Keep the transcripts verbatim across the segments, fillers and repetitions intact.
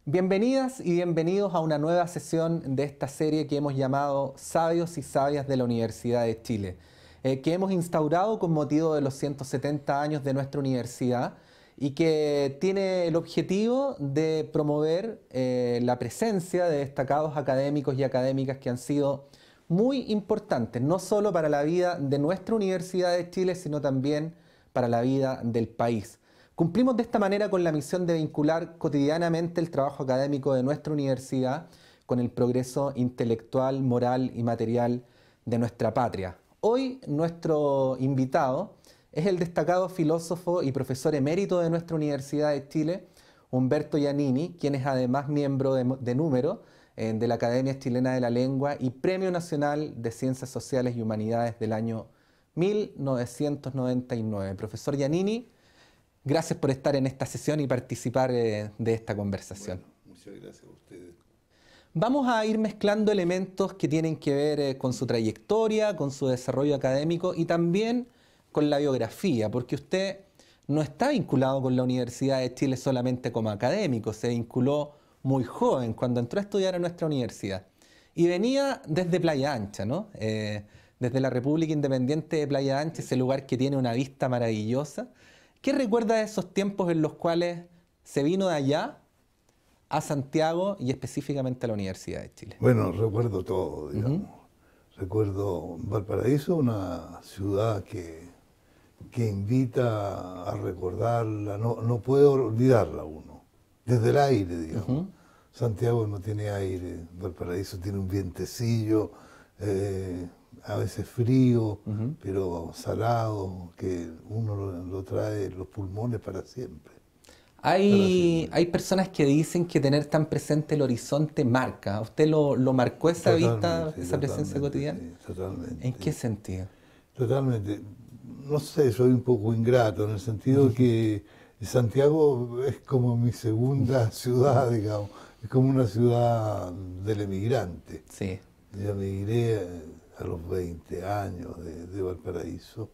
Bienvenidas y bienvenidos a una nueva sesión de esta serie que hemos llamado Sabios y Sabias de la Universidad de Chile, eh, que hemos instaurado con motivo de los ciento setenta años de nuestra universidad y que tiene el objetivo de promover eh, la presencia de destacados académicos y académicas que han sido muy importantes, no solo para la vida de nuestra Universidad de Chile, sino también para la vida del país. Cumplimos de esta manera con la misión de vincular cotidianamente el trabajo académico de nuestra universidad con el progreso intelectual, moral y material de nuestra patria. Hoy nuestro invitado es el destacado filósofo y profesor emérito de nuestra Universidad de Chile, Humberto Giannini, quien es además miembro de, de número eh, de la Academia Chilena de la Lengua y Premio Nacional de Ciencias Sociales y Humanidades del año mil novecientos noventa y nueve. Profesor Giannini, gracias por estar en esta sesión y participar eh, de esta conversación. Bueno, muchas gracias a ustedes. Vamos a ir mezclando elementos que tienen que ver eh, con su trayectoria, con su desarrollo académico y también con la biografía, porque usted no está vinculado con la Universidad de Chile solamente como académico, se vinculó muy joven cuando entró a estudiar a nuestra universidad. Y venía desde Playa Ancha, ¿no? Eh, desde la República Independiente de Playa Ancha, ese lugar que tiene una vista maravillosa. ¿Qué recuerda de esos tiempos en los cuales se vino de allá a Santiago y específicamente a la Universidad de Chile? Bueno, recuerdo todo, digamos. Uh-huh. Recuerdo Valparaíso, una ciudad que, que invita a recordarla, no, no puede olvidarla uno, desde el aire, digamos. Uh-huh. Santiago no tiene aire, Valparaíso tiene un vientecillo, eh, a veces frío, uh-huh, pero salado, que uno lo, lo trae en los pulmones para siempre. Hay, para siempre. hay personas que dicen que tener tan presente el horizonte marca. ¿Usted lo, lo marcó esa Totalmente, vista, sí, esa presencia cotidiana? Sí, totalmente. ¿En qué sentido? Totalmente. No sé, soy un poco ingrato en el sentido uh-huh, que Santiago es como mi segunda ciudad, digamos. Es como una ciudad del emigrante. Sí. Yo emigré a los veinte años de, de Valparaíso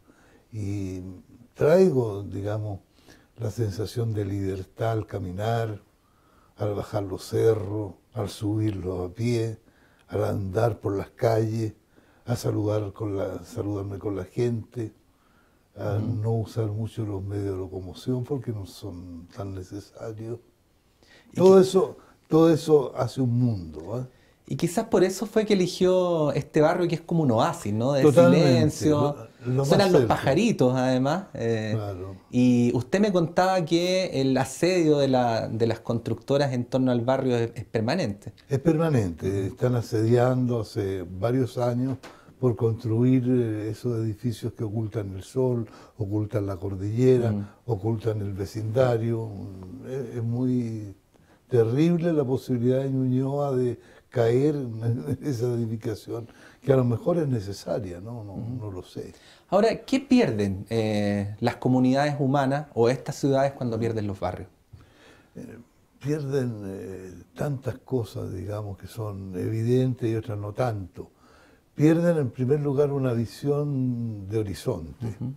y traigo, digamos, la sensación de libertad al caminar, al bajar los cerros, al subirlos a pie, al andar por las calles, a saludar con la, saludarme con la gente, a uh-huh, no usar mucho los medios de locomoción porque no son tan necesarios. Todo que... eso, todo eso hace un mundo, ¿eh? Y quizás por eso fue que eligió este barrio que es como un oasis, ¿no? De Totalmente, silencio. Lo, lo Suenan los cerca. pajaritos, además. Eh, claro. Y usted me contaba que el asedio de, la, de las constructoras en torno al barrio es, es permanente. Es permanente. Están asediando hace varios años por construir esos edificios que ocultan el sol, ocultan la cordillera, mm. ocultan el vecindario. Es, es muy terrible la posibilidad de Ñuñoa de caer en esa edificación, que a lo mejor es necesaria, no, no, uh-huh, no lo sé. Ahora, ¿qué pierden eh, las comunidades humanas o estas ciudades cuando pierden los barrios? Eh, pierden eh, tantas cosas, digamos, que son evidentes y otras no tanto. Pierden, en primer lugar, una visión de horizonte. Uh-huh.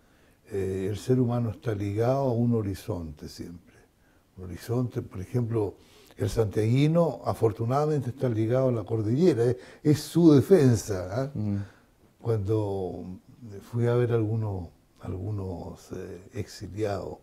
eh, el ser humano está ligado a un horizonte siempre. Un horizonte, por ejemplo, el santiaguino afortunadamente está ligado a la cordillera, es, es su defensa. ¿eh? Mm. Cuando fui a ver algunos, algunos eh, exiliados,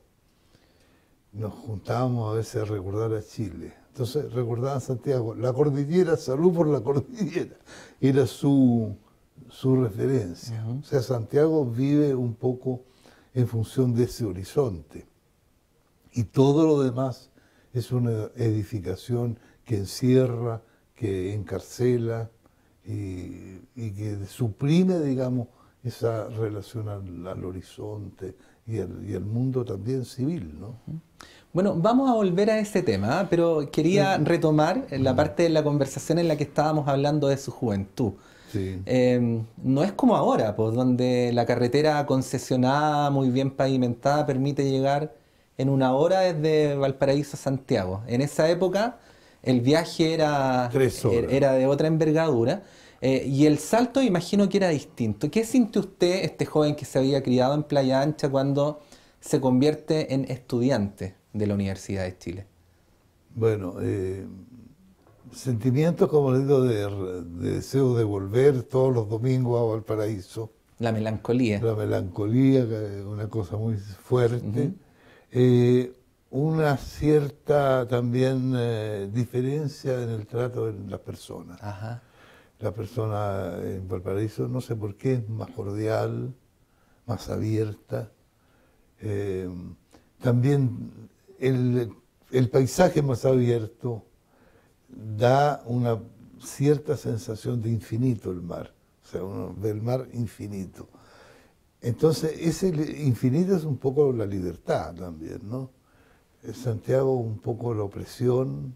nos juntábamos a veces a recordar a Chile. Entonces recordaban Santiago, la cordillera, salud por la cordillera, era su, su referencia. Uh-huh. O sea, Santiago vive un poco en función de ese horizonte. Y todo lo demás es una edificación que encierra, que encarcela y, y que suprime, digamos, esa relación al, al horizonte y al, y al mundo también civil, ¿no? Bueno, vamos a volver a ese tema, pero quería retomar la parte de la conversación en la que estábamos hablando de su juventud. Sí. Eh, no es como ahora, pues, donde la carretera concesionada, muy bien pavimentada, permite llegar en una hora desde Valparaíso a Santiago. En esa época el viaje era, era de otra envergadura eh, y el salto imagino que era distinto. ¿Qué sintió usted, este joven que se había criado en Playa Ancha, cuando se convierte en estudiante de la Universidad de Chile? Bueno, eh, sentimientos, como les digo, de, de deseo de volver todos los domingos a Valparaíso. La melancolía. La melancolía, que es una cosa muy fuerte. Ujú. Eh, una cierta también eh, diferencia en el trato de las personas. Ajá. La persona en Valparaíso, no sé por qué, es más cordial, más abierta. Eh, también el, el paisaje más abierto da una cierta sensación de infinito el mar. O sea, uno ve el mar infinito. Entonces, ese infinito es un poco la libertad también, ¿no? En Santiago un poco la opresión,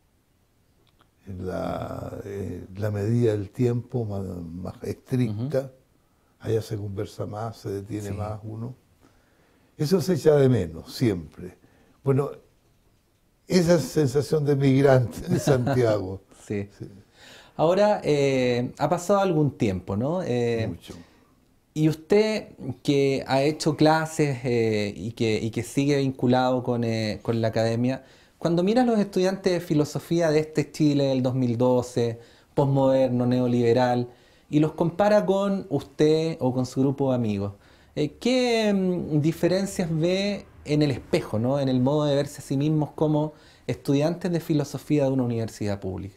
la, eh, la medida del tiempo más, más estricta. Uh-huh. Allá se conversa más, se detiene sí. más uno. Eso se echa de menos, siempre. Bueno, esa sensación de migrante de Santiago. sí. sí. Ahora, eh, ha pasado algún tiempo, ¿no? Eh, Mucho. Y usted, que ha hecho clases eh, y, que, y que sigue vinculado con, eh, con la academia, cuando mira a los estudiantes de filosofía de este Chile del dos mil doce, posmoderno, neoliberal, y los compara con usted o con su grupo de amigos, eh, ¿qué mm, diferencias ve en el espejo, ¿no? En el modo de verse a sí mismos como estudiantes de filosofía de una universidad pública?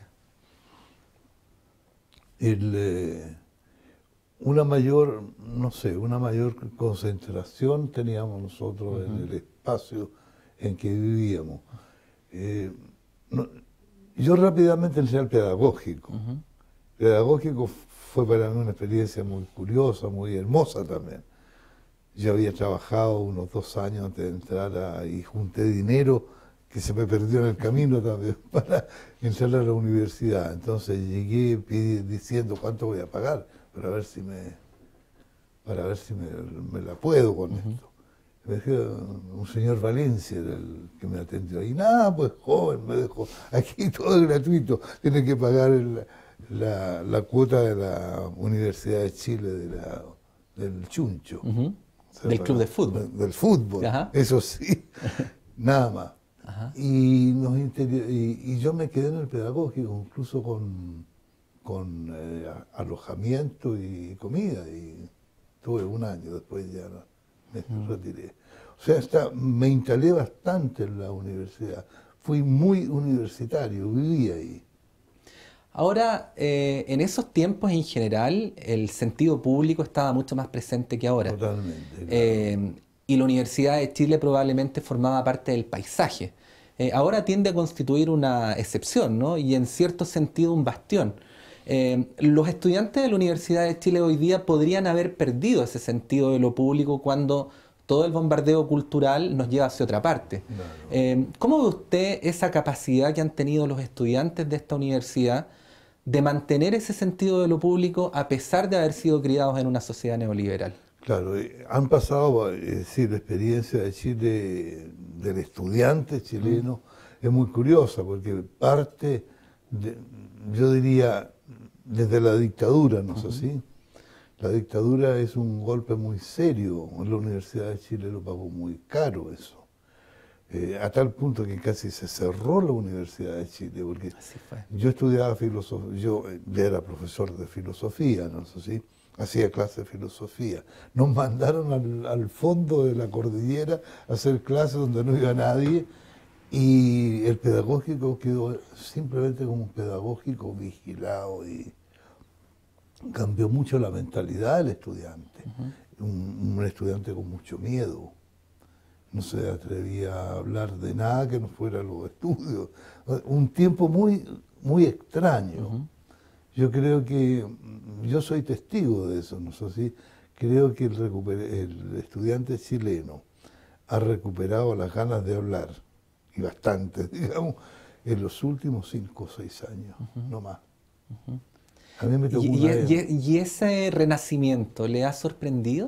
El, eh, una mayor, no sé, una mayor concentración teníamos nosotros uh-huh. en el espacio en que vivíamos. Eh, no, yo rápidamente entré al pedagógico. Uh-huh. Pedagógico fue para mí una experiencia muy curiosa, muy hermosa también. Yo había trabajado unos dos años antes de entrar a, y junté dinero que se me perdió en el camino también para entrar a la universidad. Entonces llegué pidi, diciendo cuánto voy a pagar para ver si me, para ver si me, me la puedo con uh-huh. esto. Me dijo un señor Valencia era el que me atendió. Y nada, pues joven, me dijo, aquí todo es gratuito, tiene que pagar el, la, la cuota de la Universidad de Chile, de la, del Chuncho. Uh-huh. O sea, del club de fútbol. Del fútbol, uh-huh. eso sí, nada más. Uh-huh. y, nos interior, y, y yo me quedé en el pedagógico, incluso con, con eh, alojamiento y comida. Y tuve un año, después ya no, me uh-huh. retiré. O sea, hasta me instalé bastante en la universidad. Fui muy universitario, viví ahí. Ahora, eh, en esos tiempos en general, el sentido público estaba mucho más presente que ahora. Totalmente. Claro. Eh, y la Universidad de Chile probablemente formaba parte del paisaje. Eh, ahora tiende a constituir una excepción, ¿no? Y en cierto sentido un bastión. Eh, los estudiantes de la Universidad de Chile hoy día podrían haber perdido ese sentido de lo público cuando todo el bombardeo cultural nos lleva hacia otra parte. Claro. Eh, ¿Cómo ve usted esa capacidad que han tenido los estudiantes de esta universidad de mantener ese sentido de lo público a pesar de haber sido criados en una sociedad neoliberal? Claro, han pasado, es decir, la experiencia de Chile, del estudiante chileno, mm. es muy curiosa, porque parte, de, yo diría, desde la dictadura, ¿no es uh-huh. así? La dictadura es un golpe muy serio, en la Universidad de Chile lo pagó muy caro eso. Eh, a tal punto que casi se cerró la Universidad de Chile, porque así fue. Yo estudiaba filosofía, yo era profesor de filosofía, ¿no es así? Hacía clases de filosofía. Nos mandaron al, al fondo de la cordillera a hacer clases donde no iba nadie y el pedagógico quedó simplemente como un pedagógico vigilado y cambió mucho la mentalidad del estudiante. Uh-huh. un, un estudiante con mucho miedo. No se atrevía a hablar de nada que no fuera los estudios. Un tiempo muy, muy extraño. Uh-huh. Yo creo que, yo soy testigo de eso, ¿no es así? Creo que el, recuper, el estudiante chileno ha recuperado las ganas de hablar, y bastante, digamos, en los últimos cinco o seis años, uh-huh. no más. Uh-huh. A mí me tocó ¿Y, una y, vez. ¿Y ese renacimiento le ha sorprendido?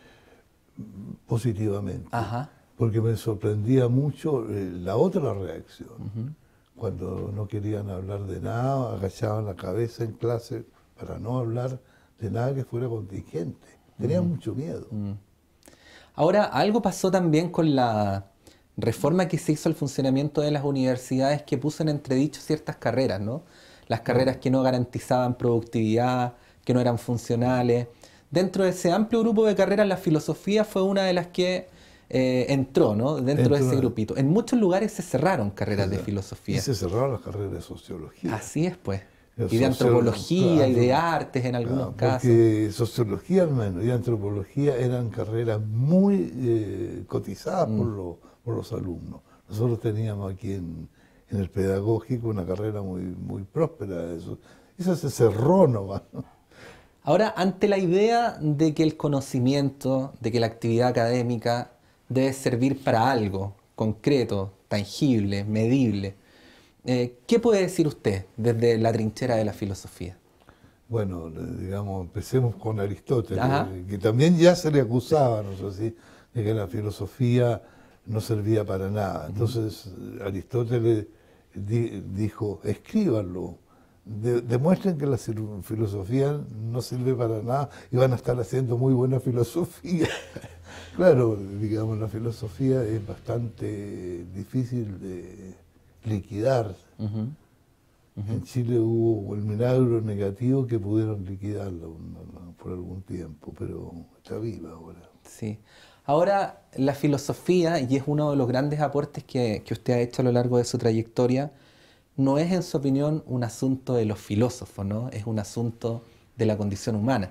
Positivamente. Ajá. Porque me sorprendía mucho eh, la otra reacción. Uh-huh. Cuando no querían hablar de nada, agachaban la cabeza en clase para no hablar de nada que fuera contingente. Tenían uh-huh. mucho miedo. Uh-huh. Ahora, algo pasó también con la, reforma que se hizo al funcionamiento de las universidades que puso en entredicho ciertas carreras, ¿no? Las carreras que no garantizaban productividad, que no eran funcionales. Dentro de ese amplio grupo de carreras, la filosofía fue una de las que eh, entró, ¿no? Dentro entró de ese grupito. En muchos lugares se cerraron carreras de filosofía. Y se cerraron las carreras de sociología. Así es, pues. Y de antropología, claro, y de artes en algunos claro, casos. Porque sociología al menos y antropología eran carreras muy eh, cotizadas mm. por, lo, por los alumnos. Nosotros teníamos aquí en, en el pedagógico una carrera muy, muy próspera. Eso, eso se cerró nomás, ¿no? Ahora, ante la idea de que el conocimiento, de que la actividad académica debe servir para algo concreto, tangible, medible, Eh, ¿qué puede decir usted desde la trinchera de la filosofía? Bueno, digamos, empecemos con Aristóteles, que, que también ya se le acusaba, no sé si, de que la filosofía no servía para nada. Entonces, uh-huh. Aristóteles di, dijo, escríbanlo, de, demuestren que la filosofía no sirve para nada y van a estar haciendo muy buena filosofía. Claro, digamos, la filosofía es bastante difícil de liquidar. Uh-huh. Uh-huh. En Chile hubo el milagro negativo que pudieron liquidarla por algún tiempo, pero está viva ahora. Sí. Ahora, la filosofía, y es uno de los grandes aportes que, que usted ha hecho a lo largo de su trayectoria, no es, en su opinión, un asunto de los filósofos, ¿no? Es un asunto de la condición humana.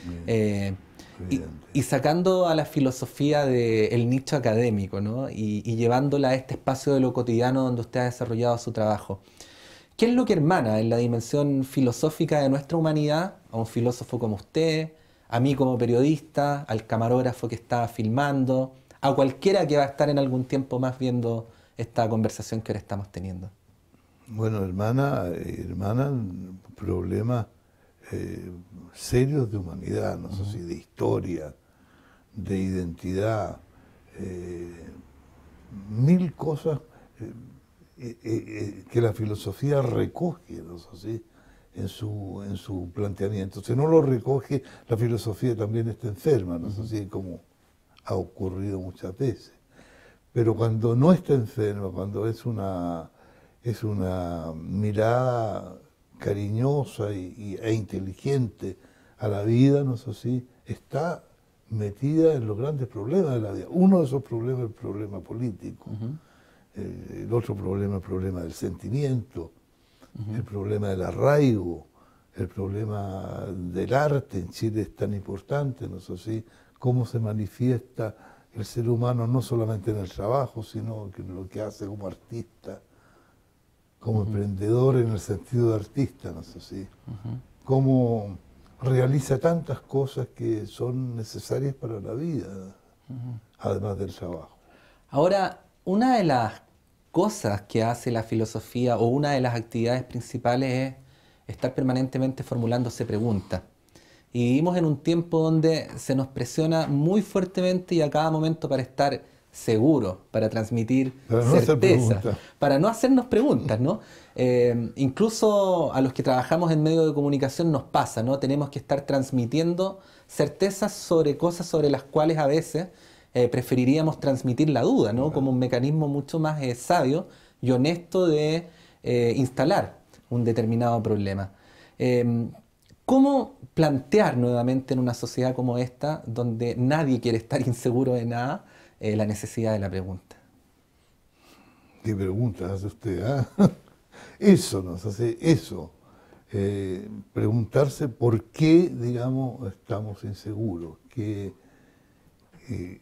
Eh, y, y sacando a la filosofía del nicho académico, ¿no? y, y llevándola a este espacio de lo cotidiano donde usted ha desarrollado su trabajo, ¿qué es lo que hermana en la dimensión filosófica de nuestra humanidad a un filósofo como usted, a mí como periodista, al camarógrafo que está filmando, a cualquiera que va a estar en algún tiempo más viendo esta conversación que ahora estamos teniendo? Bueno, hermana, hermana, problemas eh, serios de humanidad, no sé si de historia, de identidad, eh, mil cosas eh, eh, eh, que la filosofía recoge, no sé si, en su, en su planteamiento. Si no lo recoge, la filosofía también está enferma, no sé si, como ha ocurrido muchas veces. Pero cuando no está enferma, cuando es una, es una mirada cariñosa y, y, e inteligente a la vida, no sé si, está metida en los grandes problemas de la vida. Uno de esos problemas es el problema político, uh-huh. eh, el otro problema es el problema del sentimiento, uh-huh. el problema del arraigo, el problema del arte. En Chile es tan importante, no sé si, cómo se manifiesta el ser humano no solamente en el trabajo, sino en lo que hace como artista, como uh-huh. emprendedor en el sentido de artista, no sé si, uh-huh. cómo realiza tantas cosas que son necesarias para la vida, uh-huh. además del trabajo. Ahora, una de las cosas que hace la filosofía o una de las actividades principales es estar permanentemente formulándose preguntas. Y vivimos en un tiempo donde se nos presiona muy fuertemente y a cada momento para estar seguros, para transmitir para no certeza, para no hacernos preguntas, ¿no? Eh, incluso a los que trabajamos en medios de comunicación nos pasa, ¿no? Tenemos que estar transmitiendo certezas sobre cosas sobre las cuales a veces eh, preferiríamos transmitir la duda, ¿no? Como un mecanismo mucho más eh, sabio y honesto de eh, instalar un determinado problema. Eh, ¿Cómo plantear nuevamente en una sociedad como esta, donde nadie quiere estar inseguro de nada, eh, la necesidad de la pregunta? ¿Qué pregunta hace usted? ¿Ah? Eso nos hace, eso. Eh, preguntarse por qué, digamos, estamos inseguros. Que eh,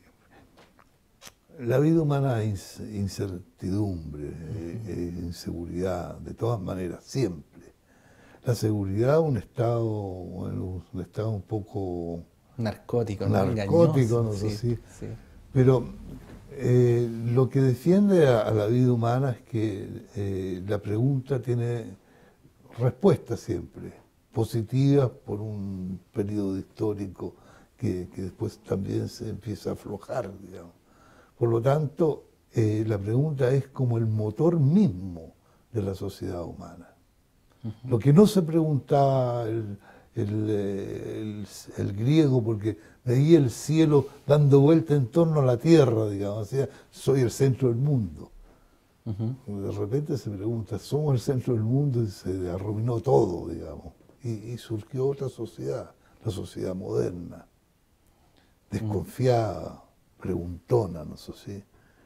la vida humana es incertidumbre, eh, es inseguridad, de todas maneras, siempre. La seguridad, un estado, bueno, un estado un poco narcótico, ¿no? narcótico, no sé sí, si. Sí. Pero eh, lo que defiende a, a la vida humana es que eh, la pregunta tiene respuesta siempre, positivas por un periodo histórico que, que después también se empieza a aflojar, digamos. Por lo tanto, eh, la pregunta es como el motor mismo de la sociedad humana. Lo que no se preguntaba el, el, el, el griego, porque veía el cielo dando vuelta en torno a la tierra, digamos, o sea, soy el centro del mundo. Uh-huh. De repente se pregunta, somos el centro del mundo, y se arruinó todo, digamos, y, y surgió otra sociedad, la sociedad moderna, desconfiada, preguntona, no sé si.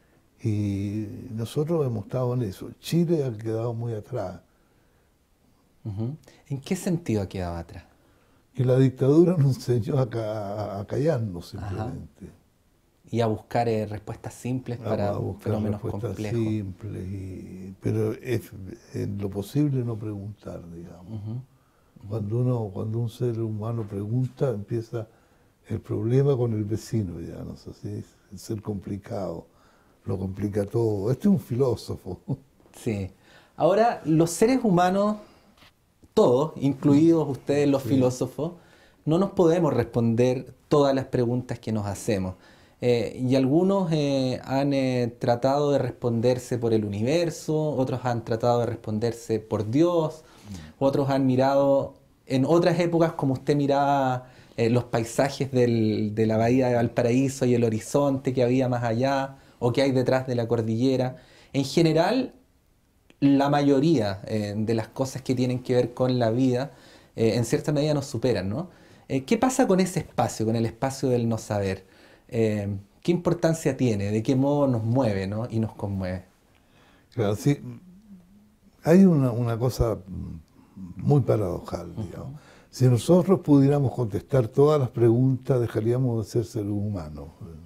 Y nosotros hemos estado en eso. Chile ha quedado muy atrás. Uh-huh. ¿En qué sentido ha quedado atrás? Que la dictadura nos enseñó a, ca a callarnos simplemente. Ajá. Y a buscar eh, respuestas simples para a buscar fenómenos respuestas complejos. simples, y, pero es en lo posible no preguntar, digamos. Uh-huh. Uh-huh. Cuando, uno, cuando un ser humano pregunta, empieza el problema con el vecino, ya, no sé si es el ser complicado. Lo complica todo. Este es un filósofo. Sí. Ahora, los seres humanos, todos, incluidos ustedes los sí. filósofos, no nos podemos responder todas las preguntas que nos hacemos. Eh, y algunos eh, han eh, tratado de responderse por el universo, otros han tratado de responderse por Dios, mm. otros han mirado en otras épocas como usted miraba eh, los paisajes del, de la bahía de Valparaíso y el horizonte que había más allá, o que hay detrás de la cordillera. En general, la mayoría eh, de las cosas que tienen que ver con la vida, eh, en cierta medida nos superan, ¿no? Eh, ¿Qué pasa con ese espacio, con el espacio del no saber? Eh, ¿Qué importancia tiene? ¿De qué modo nos mueve, ¿no? Y nos conmueve? Claro, sí. Hay una, una cosa muy paradojal, digamos. Uh-huh. Si nosotros pudiéramos contestar todas las preguntas, dejaríamos de ser seres humanos.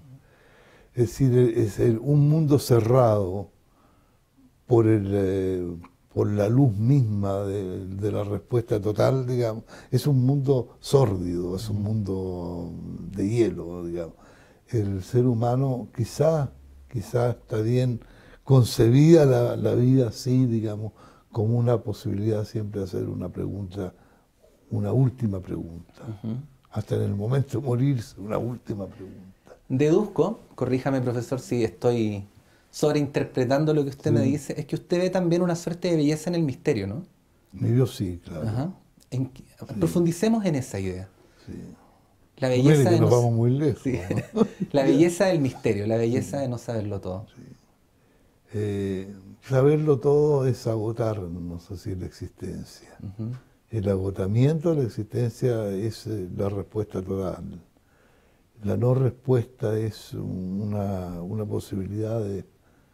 Es decir, es el, un mundo cerrado por, el, eh, por la luz misma de, de la respuesta total, digamos. Es un mundo sórdido, es un mundo de hielo, digamos. El ser humano quizá, quizá está bien concebida la, la vida así, digamos, como una posibilidad siempre de hacer una pregunta, una última pregunta. Uh-huh. Hasta en el momento de morirse, una última pregunta. Deduzco, corríjame profesor si estoy sobreinterpretando lo que usted sí. me dice, es que usted ve también una suerte de belleza en el misterio, ¿no? Yo sí, claro. Ajá. En, sí. Profundicemos en esa idea. Sí. La belleza que de nos no, vamos muy lejos. Sí. ¿no? La belleza del misterio, la belleza sí. de no saberlo todo. Sí. Eh, saberlo todo es agotar, no sé si la existencia. Uh-huh. El agotamiento de la existencia es eh, la respuesta total. La no respuesta es una, una posibilidad de,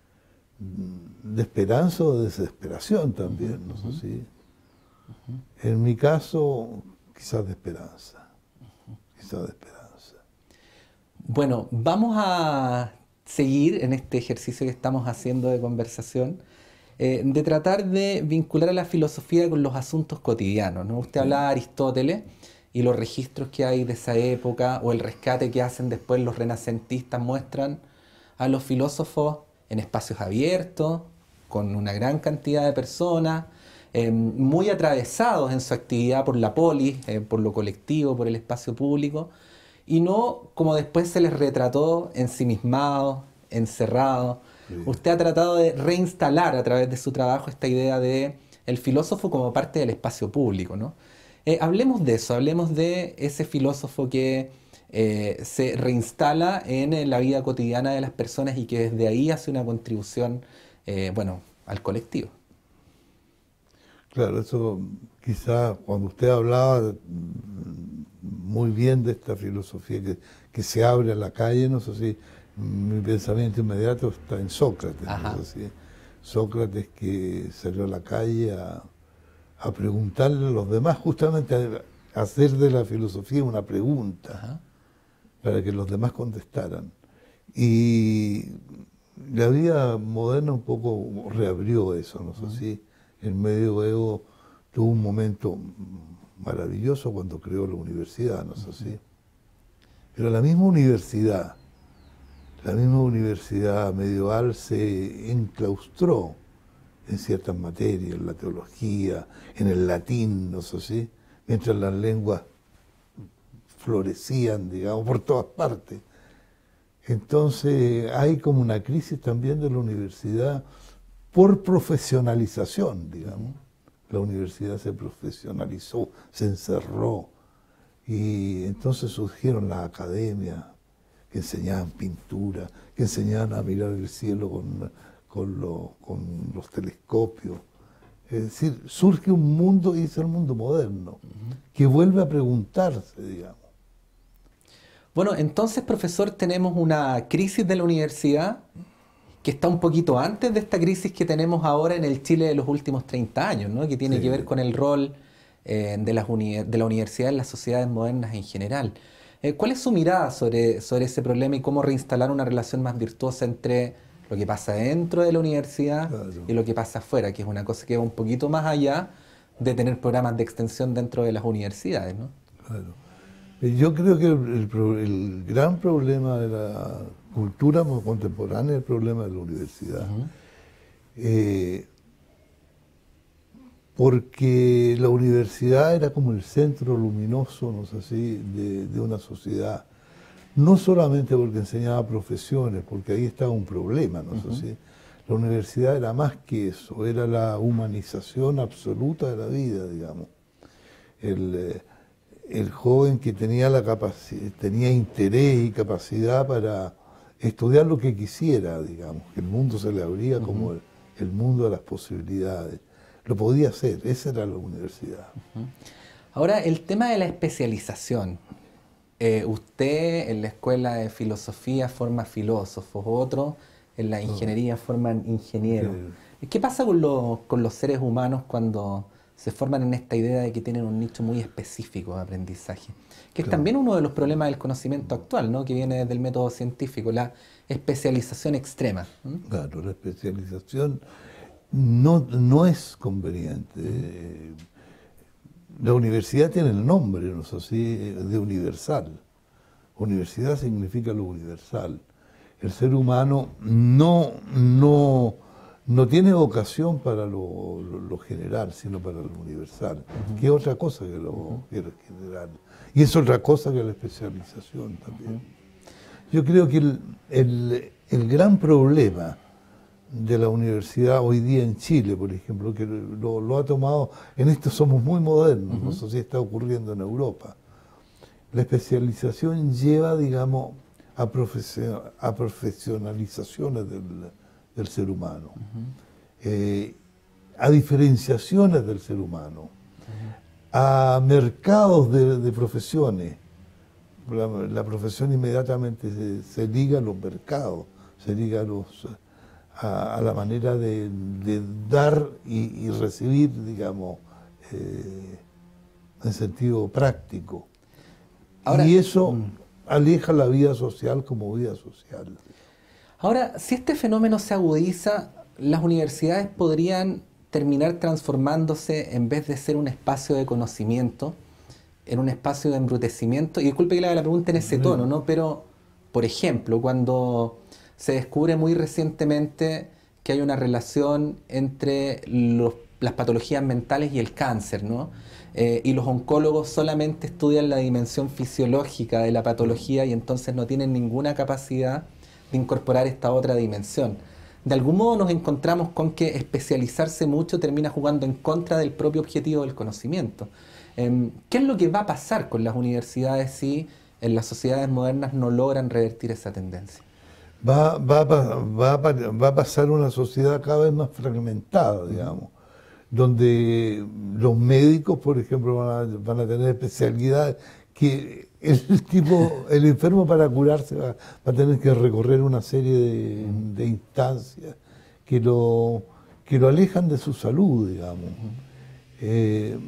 de esperanza o de desesperación también, uh-huh. no sé si. Uh-huh. En mi caso, quizás de esperanza, uh-huh. quizás de esperanza. Bueno, vamos a seguir en este ejercicio que estamos haciendo de conversación, eh, de tratar de vincular a la filosofía con los asuntos cotidianos, ¿no? Usted hablaba de Aristóteles y los registros que hay de esa época, o el rescate que hacen después los renacentistas, muestran a los filósofos en espacios abiertos, con una gran cantidad de personas, eh, muy atravesados en su actividad por la polis, eh, por lo colectivo, por el espacio público, y no como después se les retrató ensimismados, encerrados. Sí. Usted ha tratado de reinstalar a través de su trabajo esta idea de el filósofo como parte del espacio público, ¿no? Eh, hablemos de eso, hablemos de ese filósofo que eh, se reinstala en, en la vida cotidiana de las personas y que desde ahí hace una contribución, eh, bueno, al colectivo. Claro, eso quizá cuando usted hablaba muy bien de esta filosofía que, que se abre a la calle, no sé si mi pensamiento inmediato está en Sócrates, no sé si Sócrates que salió a la calle a a preguntarle a los demás, justamente a hacer de la filosofía una pregunta, Ajá. para que los demás contestaran. Y la vida moderna un poco reabrió eso, no sé uh-huh. si el medioevo tuvo un momento maravilloso cuando creó la universidad, no sé uh-huh. si. Pero la misma universidad, la misma universidad medieval se enclaustró en ciertas materias, en la teología, en el latín, no sé si, mientras las lenguas florecían, digamos, por todas partes. Entonces hay como una crisis también de la universidad por profesionalización, digamos. La universidad se profesionalizó, se encerró, Y entonces surgieron las academias que enseñaban pintura, que enseñaban a mirar el cielo con, con, lo, con los telescopios. Es decir, surge un mundo, y es el mundo moderno, uh-huh. que vuelve a preguntarse, digamos. Bueno, entonces, profesor, tenemos una crisis de la universidad que está un poquito antes de esta crisis que tenemos ahora en el Chile de los últimos treinta años, ¿no? Que tiene sí. que ver con el rol eh, de, las uni de la universidad en las sociedades modernas en general. Eh, ¿Cuál es su mirada sobre, sobre ese problema y cómo reinstalar una relación más virtuosa entre lo que pasa dentro de la universidad claro. y lo que pasa afuera, que es una cosa que va un poquito más allá de tener programas de extensión dentro de las universidades, ¿no? Claro. Yo creo que el, el, el gran problema de la cultura contemporánea es el problema de la universidad. Uh-huh. eh, porque la universidad era como el centro luminoso, no sé si, de, de una sociedad. No solamente porque enseñaba profesiones, porque ahí estaba un problema, no sé uh-huh. si. La universidad era más que eso, era la humanización absoluta de la vida, digamos. El, eh, el joven que tenía, la capacidad, tenía interés y capacidad para estudiar lo que quisiera, digamos, que el mundo se le abría uh-huh. como el, el mundo de las posibilidades. Lo podía hacer, esa era la universidad. Uh-huh. Ahora, el tema de la especialización. Eh, usted en la escuela de filosofía forma filósofos, otros en la ingeniería forman ingenieros. Sí. ¿Qué pasa con los, con los seres humanos cuando se forman en esta idea de que tienen un nicho muy específico de aprendizaje? Que es claro. también uno de los problemas del conocimiento actual, ¿no? Que viene desde el método científico, la especialización extrema. ¿Mm? Claro, la especialización no, no es conveniente. Eh, la universidad tiene el nombre, no sé si, de universal. Universidad significa lo universal. El ser humano no, no, no tiene vocación para lo, lo, lo general, sino para lo universal, uh-huh. que es otra cosa que lo, uh-huh. que lo general. Y es otra cosa que la especialización también. Uh-huh. Yo creo que el, el, el gran problema de la universidad hoy día en Chile, por ejemplo, que lo, lo ha tomado, en esto somos muy modernos, uh-huh. no sé si está ocurriendo en Europa. La especialización lleva, digamos, a, profesio, a profesionalizaciones del, del ser humano, uh-huh. eh, a diferenciaciones del ser humano, uh-huh. a mercados de, de profesiones. La, la profesión inmediatamente se, se liga a los mercados, se liga a, los, a, a la manera de, de dar y, y recibir, digamos, eh, en sentido práctico. Ahora, y eso mm. aleja la vida social como vida social. Ahora, si este fenómeno se agudiza, las universidades podrían terminar transformándose, en vez de ser un espacio de conocimiento, en un espacio de embrutecimiento. Y disculpe que le haga la pregunta en ese tono, ¿no? Pero, por ejemplo, cuando se descubre muy recientemente que hay una relación entre los, las patologías mentales y el cáncer, ¿no? Eh, y los oncólogos solamente estudian la dimensión fisiológica de la patología y entonces no tienen ninguna capacidad de incorporar esta otra dimensión. De algún modo nos encontramos con que especializarse mucho termina jugando en contra del propio objetivo del conocimiento. Eh, ¿Qué es lo que va a pasar con las universidades si en las sociedades modernas no logran revertir esa tendencia? Va, va, va, va a pasar una sociedad cada vez más fragmentada, digamos. Uh-huh. Donde los médicos, por ejemplo, van a, van a tener especialidades que el tipo, el enfermo para curarse va, va a tener que recorrer una serie de, de instancias que lo, que lo alejan de su salud, digamos. Uh-huh. eh,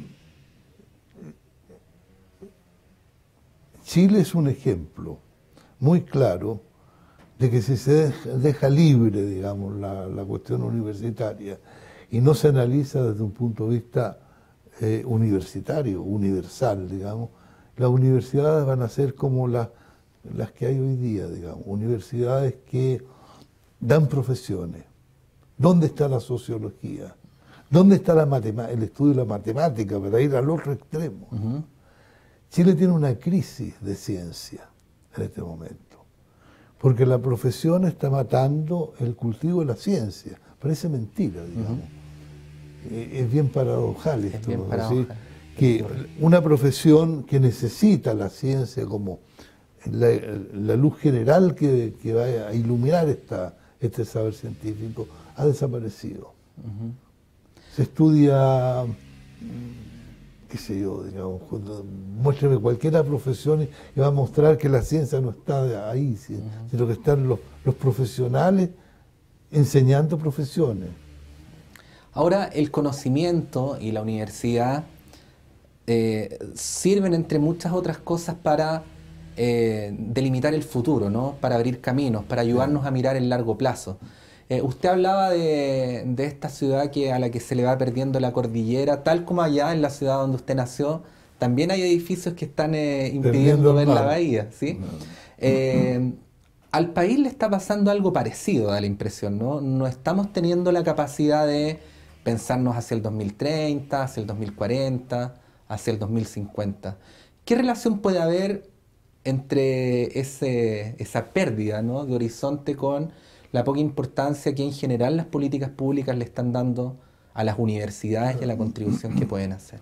Chile es un ejemplo muy claro de que si se deja, deja libre, digamos, la, la cuestión universitaria, y no se analiza desde un punto de vista eh, universitario, universal, digamos, las universidades van a ser como las, las que hay hoy día, digamos, universidades que dan profesiones. ¿Dónde está la sociología? ¿Dónde está la el estudio de la matemática para ir al otro extremo? Uh-huh. Chile tiene una crisis de ciencia en este momento, porque la profesión está matando el cultivo de la ciencia. Parece mentira, digamos. Uh-huh. Es bien paradojal esto, es bien ¿no? paradojal. ¿Sí? que una profesión que necesita la ciencia como la, la luz general que, que va a iluminar esta, este saber científico, ha desaparecido. Uh-huh. Se estudia, qué sé yo, digamos, muéstrame cualquier profesión y va a mostrar que la ciencia no está ahí, sino uh-huh. que están los, los profesionales enseñando profesiones. Ahora, el conocimiento y la universidad eh, sirven, entre muchas otras cosas, para eh, delimitar el futuro, ¿no? Para abrir caminos, para ayudarnos a mirar el largo plazo. Eh, usted hablaba de, de esta ciudad que, a la que se le va perdiendo la cordillera, tal como allá en la ciudad donde usted nació, también hay edificios que están eh, impidiendo ver la bahía, ¿sí? No. Eh, al país le está pasando algo parecido, da la impresión, ¿no? No estamos teniendo la capacidad de pensarnos hacia el dos mil treinta, hacia el dos mil cuarenta, hacia el dos mil cincuenta. ¿Qué relación puede haber entre ese, esa pérdida, ¿no?, de horizonte con la poca importancia que en general las políticas públicas le están dando a las universidades y a la contribución que pueden hacer?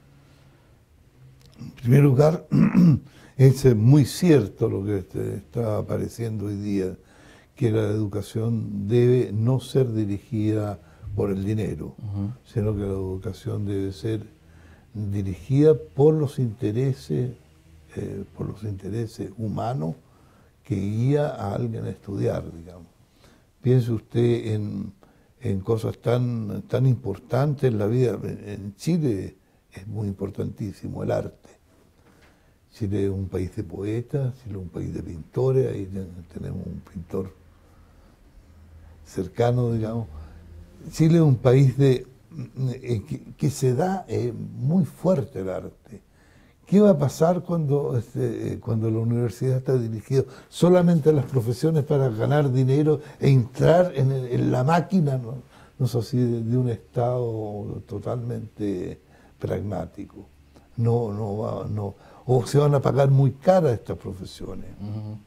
En primer lugar, es muy cierto lo que está apareciendo hoy día, que la educación debe no ser dirigida por el dinero, uh-huh. sino que la educación debe ser dirigida por los intereses, eh, por los intereses humanos que guía a alguien a estudiar, digamos. Piense usted en, en cosas tan, tan importantes en la vida. En Chile es muy importantísimo el arte. Chile es un país de poetas, Chile es un país de pintores, ahí tenemos un pintor cercano, digamos. Chile es un país de, eh, que, que se da eh, muy fuerte el arte. ¿Qué va a pasar cuando, este, cuando la universidad está dirigida solamente a las profesiones para ganar dinero e entrar en, el, en la máquina, no, no sé si de, de un Estado totalmente pragmático? No, no va, no. O se van a pagar muy caras estas profesiones. Uh-huh.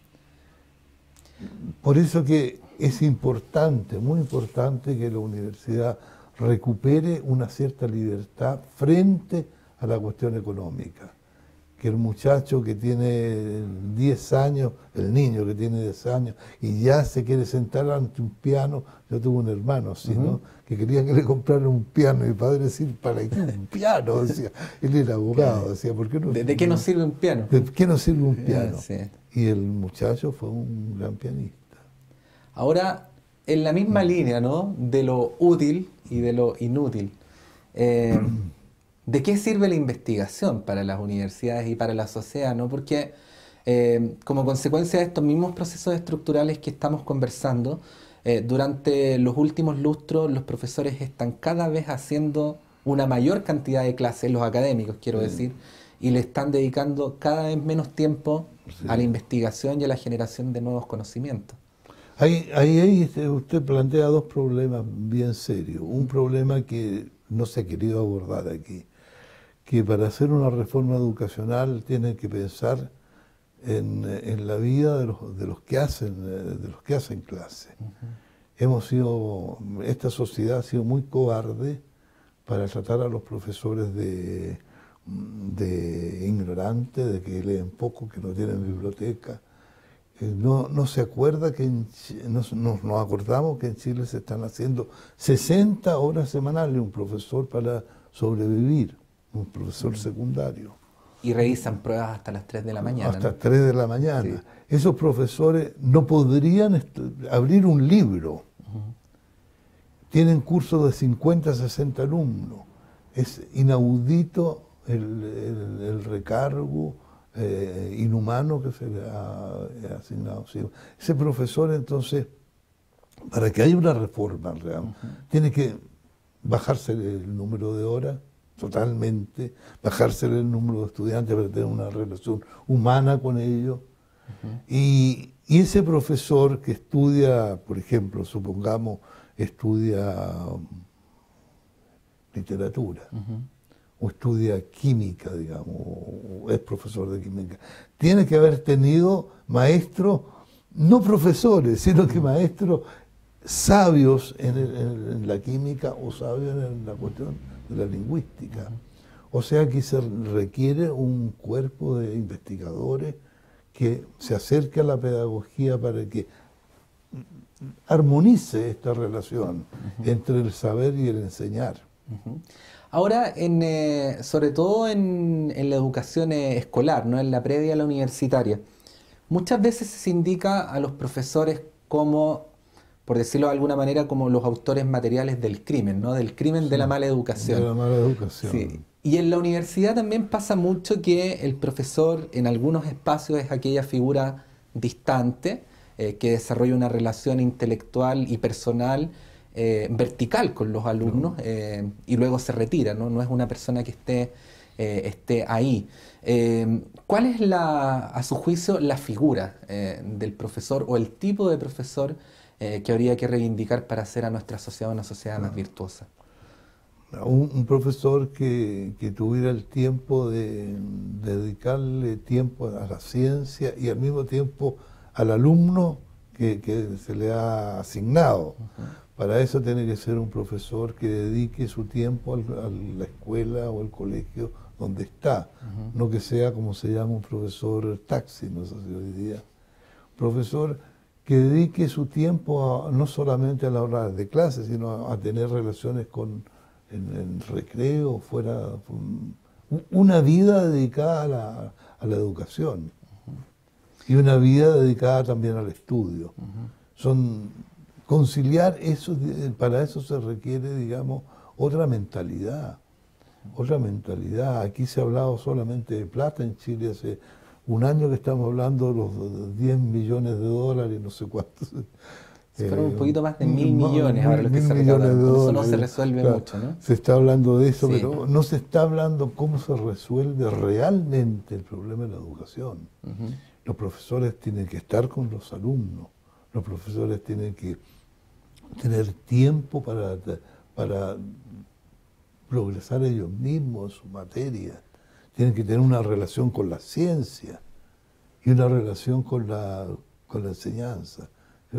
Por eso que es importante, muy importante, que la universidad recupere una cierta libertad frente a la cuestión económica. Que el muchacho que tiene diez años, el niño que tiene diez años, y ya se quiere sentar ante un piano. Yo tuve un hermano así, uh-huh. ¿no?, que quería que le compraran un piano, y mi padre decía, ¿para qué un piano? Decía, él era abogado, decía, ¿por qué no? ¿De, de qué nos sirve un piano? ¿De qué nos sirve un piano? Sí. Y el muchacho fue un gran pianista. Ahora, en la misma línea, ¿no?, de lo útil y de lo inútil, eh, ¿de qué sirve la investigación para las universidades y para la sociedad, ¿no? Porque eh, como consecuencia de estos mismos procesos estructurales que estamos conversando, eh, durante los últimos lustros los profesores están cada vez haciendo una mayor cantidad de clases, los académicos quiero sí. decir, y le están dedicando cada vez menos tiempo sí. a la investigación y a la generación de nuevos conocimientos. Ahí, ahí, ahí usted plantea dos problemas bien serios. Un problema que no se ha querido abordar aquí, que para hacer una reforma educacional tienen que pensar en, en la vida de los, de los que hacen, de los que hacen clase. Uh-huh. Hemos sido, esta sociedad ha sido muy cobarde para tratar a los profesores de, de ignorantes, de que leen poco, que no tienen biblioteca. No, no se acuerda que en, nos, nos, nos acordamos que en Chile se están haciendo sesenta horas semanales un profesor para sobrevivir, un profesor secundario. Y revisan pruebas hasta las tres de la mañana. Hasta ¿no? tres de la mañana. Sí. Esos profesores no podrían abrir un libro. Uh-huh. Tienen cursos de cincuenta, sesenta alumnos. Es inaudito el, el, el recargo Eh, inhumano que se le ha, ha asignado. Sí. Ese profesor, entonces, para que haya una reforma real, uh-huh. tiene que bajarse el número de horas totalmente, bajarse el número de estudiantes para tener una relación humana con ellos. Uh-huh. y, y ese profesor que estudia, por ejemplo, supongamos, estudia um, literatura, uh-huh. o estudia química, digamos, o es profesor de química, tiene que haber tenido maestros, no profesores, sino que maestros sabios en, el, en la química o sabios en la cuestión de la lingüística. O sea que se requiere un cuerpo de investigadores que se acerque a la pedagogía para que armonice esta relación uh-huh. entre el saber y el enseñar. Uh-huh. Ahora, en, eh, sobre todo en, en la educación eh, escolar, ¿no? En la previa a la universitaria, muchas veces se indica a los profesores como, por decirlo de alguna manera, como los autores materiales del crimen, ¿no? Del crimen sí, de la mala educación. De la mala educación. Sí. Y en la universidad también pasa mucho que el profesor en algunos espacios es aquella figura distante, eh, que desarrolla una relación intelectual y personal eh, vertical con los alumnos eh, y luego se retira, ¿no? No es una persona que esté, eh, esté ahí. Eh, ¿Cuál es, la, a su juicio, la figura eh, del profesor o el tipo de profesor eh, que habría que reivindicar para hacer a nuestra sociedad una sociedad más virtuosa? Un, un profesor que, que tuviera el tiempo de, de dedicarle tiempo a la ciencia y al mismo tiempo al alumno que, que se le ha asignado. Uh-huh. Para eso tiene que ser un profesor que dedique su tiempo al, a la escuela o al colegio donde está, uh-huh. no que sea como se llama un profesor taxi, no sé si hoy día. Un profesor que dedique su tiempo a, no solamente a la hora de clase, sino a, a tener relaciones con En, en recreo, fuera, una vida dedicada a la, a la educación uh-huh. y una vida dedicada también al estudio. Uh-huh. Son, conciliar eso, para eso se requiere, digamos, otra mentalidad, uh-huh. otra mentalidad. Aquí se ha hablado solamente de plata en Chile, hace un año que estamos hablando de los diez millones de dólares, no sé cuántos. Si fueron un poquito más de mil millones ahora lo que se recaudan, con eso no se resuelve claro, mucho, ¿no? Se está hablando de eso, sí. pero no se está hablando cómo se resuelve realmente el problema de la educación. Uh-huh. Los profesores tienen que estar con los alumnos, los profesores tienen que tener tiempo para, para progresar ellos mismos en su materia, tienen que tener una relación con la ciencia y una relación con la, con la enseñanza.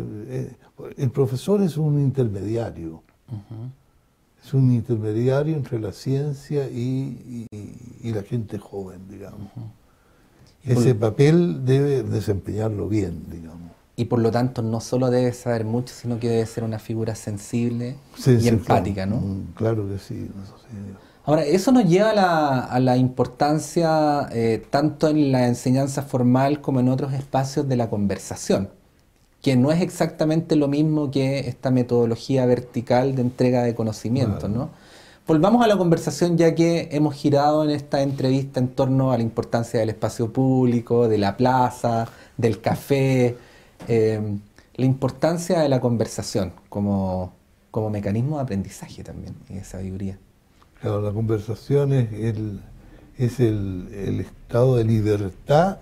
El profesor es un intermediario, uh-huh. es un intermediario entre la ciencia y, y, y la gente joven, digamos. Uh-huh. Ese por... papel debe desempeñarlo bien, digamos. Y por lo tanto no solo debe saber mucho, sino que debe ser una figura sensible sí, y sí, empática, claro, ¿no? Claro que sí. Eso sí. Ahora, eso nos lleva a la, a la importancia, eh, tanto en la enseñanza formal como en otros espacios de la conversación, que no es exactamente lo mismo que esta metodología vertical de entrega de conocimiento, ¿no? Volvamos a la conversación, ya que hemos girado en esta entrevista en torno a la importancia del espacio público, de la plaza, del café, eh, la importancia de la conversación como, como mecanismo de aprendizaje también y de sabiduría. Claro, la conversación es el, es el, el estado de libertad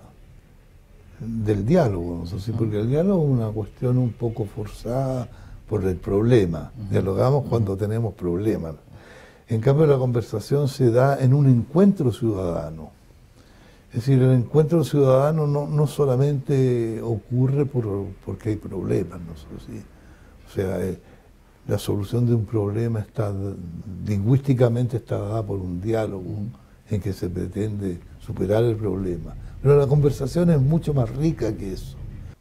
del diálogo, ¿no? Sí, porque el diálogo es una cuestión un poco forzada por el problema. Uh-huh. Dialogamos cuando uh-huh. tenemos problemas. En cambio, la conversación se da en un encuentro ciudadano. Es decir, el encuentro ciudadano no, no solamente ocurre por, porque hay problemas, ¿no? Sí. O sea, eh, la solución de un problema está lingüísticamente está dada por un diálogo uh-huh. en que se pretende superar el problema. Pero la conversación es mucho más rica que eso.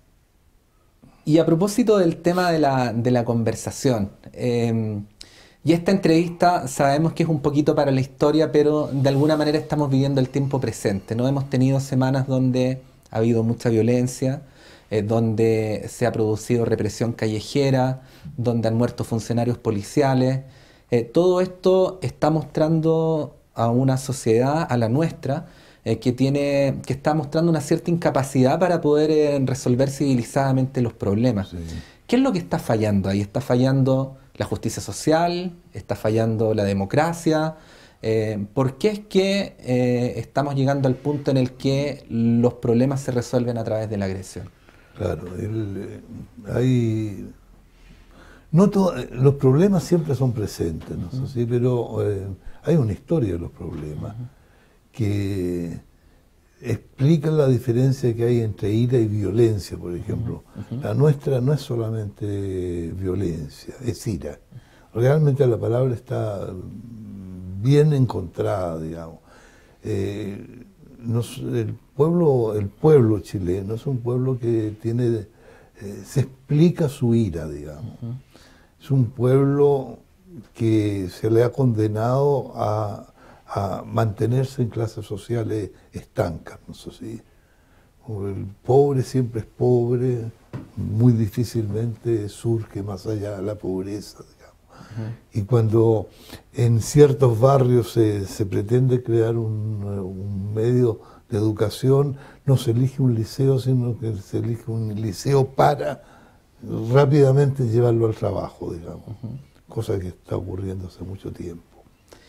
Y a propósito del tema de la, de la conversación, eh, y esta entrevista sabemos que es un poquito para la historia, pero de alguna manera estamos viviendo el tiempo presente, ¿no? Hemos tenido semanas donde ha habido mucha violencia, eh, donde se ha producido represión callejera, donde han muerto funcionarios policiales. Eh, todo esto está mostrando a una sociedad, a la nuestra, Eh, que, tiene, que está mostrando una cierta incapacidad para poder eh, resolver civilizadamente los problemas. Sí. ¿Qué es lo que está fallando ahí? ¿Está fallando la justicia social? ¿Está fallando la democracia? Eh, ¿Por qué es que eh, estamos llegando al punto en el que los problemas se resuelven a través de la agresión? Claro, el, eh, hay... No todo, los problemas siempre son presentes, ¿no? Uh-huh. ¿Sí? Pero eh, hay una historia de los problemas. Uh-huh. que explican la diferencia que hay entre ira y violencia, por ejemplo. Uh-huh. La nuestra no es solamente violencia, es ira. Realmente la palabra está bien encontrada, digamos. Eh, nos, el, pueblo, el pueblo chileno es un pueblo que tiene, eh, se explica su ira, digamos. Uh-huh. Es un pueblo que se le ha condenado a, a mantenerse en clases sociales estancas, no sé si. El pobre siempre es pobre, muy difícilmente surge más allá de la pobreza, digamos. Uh-huh. Y cuando en ciertos barrios se, se pretende crear un, un medio de educación, no se elige un liceo, sino que se elige un liceo para rápidamente llevarlo al trabajo, digamos. Uh-huh. Cosa que está ocurriendo hace mucho tiempo.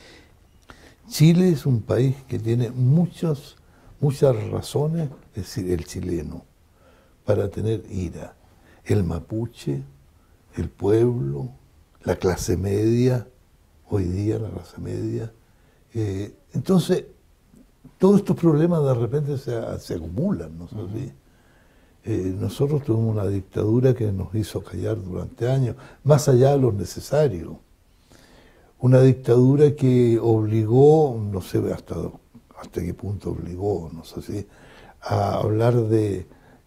Chile es un país que tiene muchos, muchas razones, es decir, el chileno, para tener ira. El mapuche, el pueblo, la clase media, hoy día la clase media. Eh, entonces, todos estos problemas de repente se, se acumulan, ¿no? Uh-huh. eh, nosotros tuvimos una dictadura que nos hizo callar durante años, más allá de lo necesario. Una dictadura que obligó, no sé hasta, hasta qué punto obligó, no sé si, a hablar de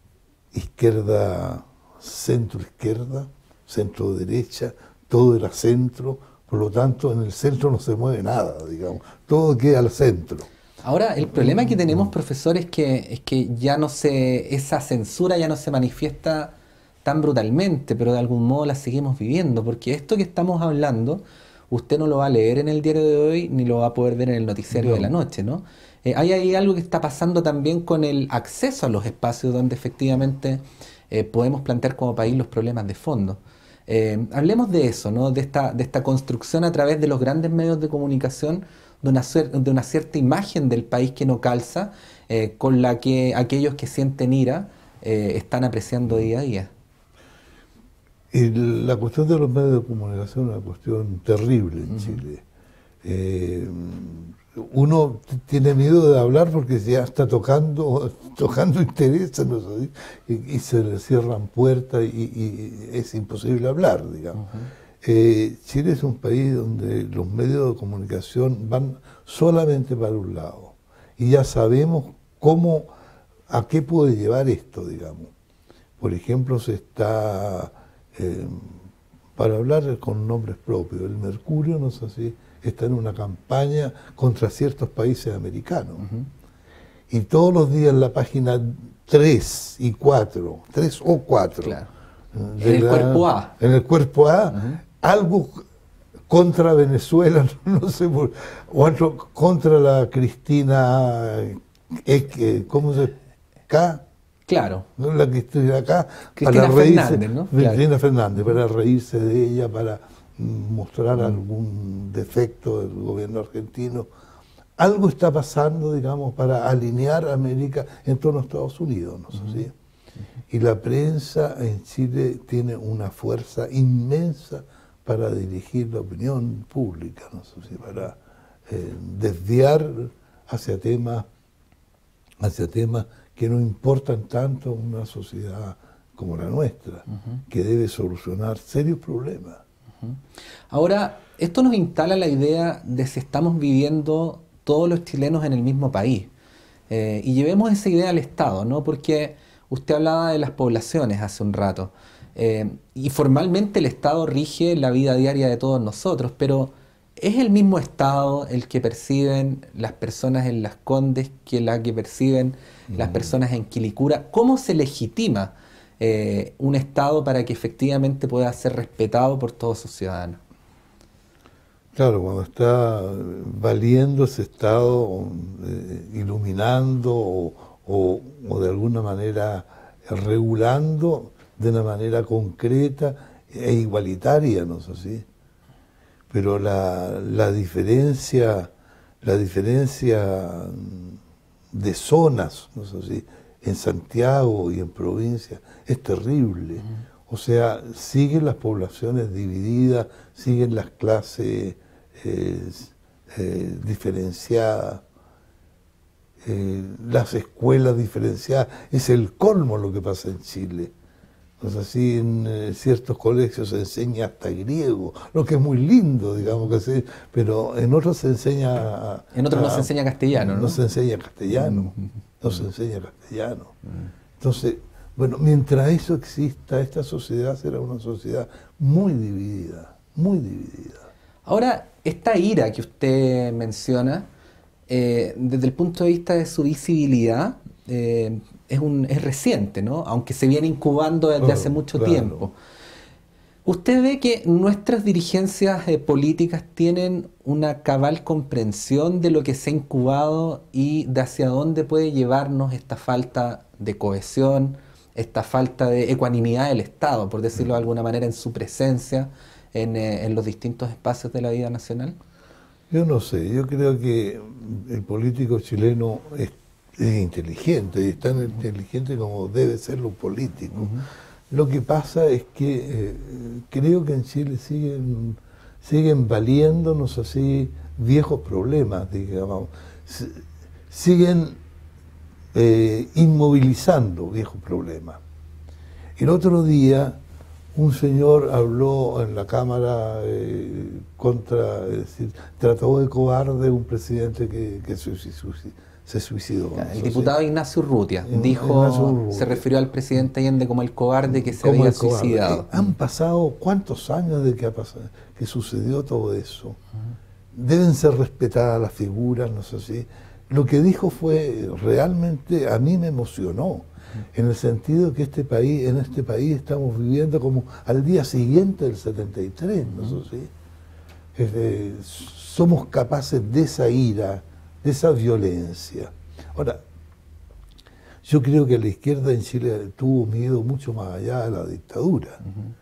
izquierda, centro-izquierda, centro-derecha, todo era centro, por lo tanto en el centro no se mueve nada, digamos, todo queda al centro. Ahora, el problema que tenemos, profesor, es que, es que ya no se, esa censura ya no se manifiesta tan brutalmente, pero de algún modo la seguimos viviendo, porque esto que estamos hablando, usted no lo va a leer en el diario de hoy, ni lo va a poder ver en el noticiario no. de la noche, ¿no? Eh, hay ahí algo que está pasando también con el acceso a los espacios donde efectivamente eh, podemos plantear como país los problemas de fondo. Eh, hablemos de eso, ¿no? De esta, de esta construcción a través de los grandes medios de comunicación de una, de una cierta imagen del país que no calza, eh, con la que aquellos que sienten ira eh, están apreciando día a día. Y la cuestión de los medios de comunicación es una cuestión terrible en uh-huh. Chile. Eh, uno tiene miedo de hablar porque ya está tocando, tocando intereses, no sé, y, y se le cierran puertas y, y es imposible hablar, digamos. Uh-huh. Eh, Chile es un país donde los medios de comunicación van solamente para un lado y ya sabemos cómo, a qué puede llevar esto, digamos. Por ejemplo, se está, eh, para hablar con nombres propios, el Mercurio, no sé si, está en una campaña contra ciertos países americanos. Uh-huh. Y todos los días en la página tres y cuatro, tres o cuatro, claro. en el la, cuerpo A. En el cuerpo A, uh-huh. algo contra Venezuela, no sé, por, o otro contra la Cristina, eh, ¿cómo se K? Claro. La Cristina K, Cristina para reírse, Fernández, ¿no? Cristina Claro. Fernández, para reírse de ella, para mostrar uh-huh. algún defecto del gobierno argentino. Algo está pasando, digamos, para alinear a América en torno a Estados Unidos, ¿no sé uh-huh. si? Y la prensa en Chile tiene una fuerza inmensa para dirigir la opinión pública, ¿no sé si? Para eh, desviar hacia temas, hacia temas que no importan tanto a una sociedad como la nuestra, uh-huh. que debe solucionar serios problemas. Uh-huh. Ahora, esto nos instala la idea de si estamos viviendo todos los chilenos en el mismo país. Eh, y llevemos esa idea al Estado, ¿no? Porque usted hablaba de las poblaciones hace un rato. Eh, y formalmente el Estado rige la vida diaria de todos nosotros, pero ¿es el mismo Estado el que perciben las personas en Las Condes que la que perciben mm. las personas en Quilicura? ¿Cómo se legitima eh, un Estado para que efectivamente pueda ser respetado por todos sus ciudadanos? Claro, cuando está valiendo ese Estado, eh, iluminando o, o, o de alguna manera regulando de una manera concreta e igualitaria, no sé si. Pero la, la diferencia, la diferencia de zonas, no sé si, en Santiago y en provincia es terrible. Uh-huh. O sea, siguen las poblaciones divididas, siguen las clases eh, eh, diferenciadas, eh, las escuelas diferenciadas. Es el colmo lo que pasa en Chile. No sé si en eh, ciertos colegios se enseña hasta griego, lo que es muy lindo, digamos que sí, pero en otros se enseña... A, en otros a, no se enseña castellano, ¿no? No se enseña castellano, no se enseña castellano. Entonces, bueno, mientras eso exista, esta sociedad será una sociedad muy dividida, muy dividida. Ahora, esta ira que usted menciona, eh, desde el punto de vista de su visibilidad, eh, es, un, es reciente, ¿no? Aunque se viene incubando desde Claro, hace mucho claro. tiempo. ¿Usted ve que nuestras dirigencias eh, políticas tienen una cabal comprensión de lo que se ha incubado y de hacia dónde puede llevarnos esta falta de cohesión, esta falta de ecuanimidad del Estado, por decirlo de alguna manera, en su presencia en, eh, en los distintos espacios de la vida nacional? Yo no sé, yo creo que el político chileno es, es inteligente, y es tan inteligente como debe ser lo político. Uh-huh. Lo que pasa es que eh, creo que en Chile siguen, siguen valiéndonos así viejos problemas, digamos. S- siguen eh, inmovilizando viejos problemas. El otro día un señor habló en la Cámara eh, contra, es decir, trató de cobarde un presidente que, que se, se suicidó. Ya, el ¿no? diputado Sí. Ignacio Urrutia In, dijo, Ignacio Urrutia. Se refirió al presidente Allende como el cobarde que se como había el cobarde. suicidado. Eh, han pasado cuántos años de que, ha pasado, que sucedió todo eso. Uh-huh. Deben ser respetadas las figuras, no sé si. Lo que dijo fue realmente, a mí me emocionó. En el sentido que este país, en este país estamos viviendo como al día siguiente del setenta y tres, ¿no? Eso sí. Este, somos capaces de esa ira, de esa violencia. Ahora, yo creo que la izquierda en Chile tuvo miedo mucho más allá de la dictadura. Uh-huh.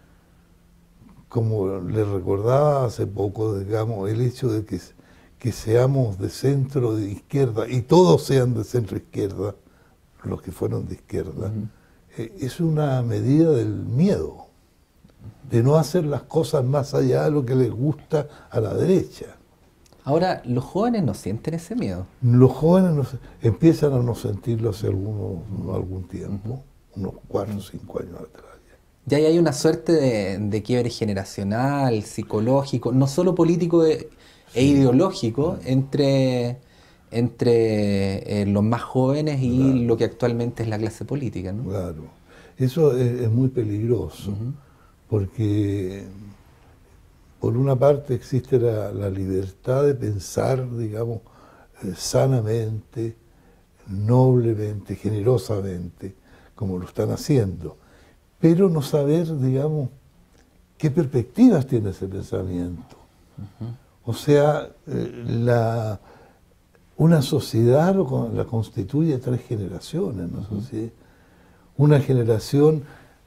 Como le recordaba hace poco, digamos, el hecho de que, que seamos de centro de izquierda y todos sean de centro izquierda, los que fueron de izquierda, uh-huh. eh, es una medida del miedo, de no hacer las cosas más allá de lo que les gusta a la derecha. Ahora, los jóvenes no sienten ese miedo. Los jóvenes no, empiezan a no sentirlo hace algunos, algún tiempo, uh-huh. unos cuatro o cinco años atrás. Ya hay una suerte de, de quiebre generacional, psicológico, no solo político e, sí. e ideológico, sí. entre... entre eh, los más jóvenes y claro. lo que actualmente es la clase política, ¿no? Claro. Eso es, es muy peligroso, uh-huh. porque por una parte existe la, la libertad de pensar, digamos, eh, sanamente, noblemente, generosamente, como lo están haciendo, pero no saber, digamos, qué perspectivas tiene ese pensamiento. Uh-huh. O sea, eh, la... Una sociedad la constituye tres generaciones, ¿no? Uh-huh. ¿Sí? Una generación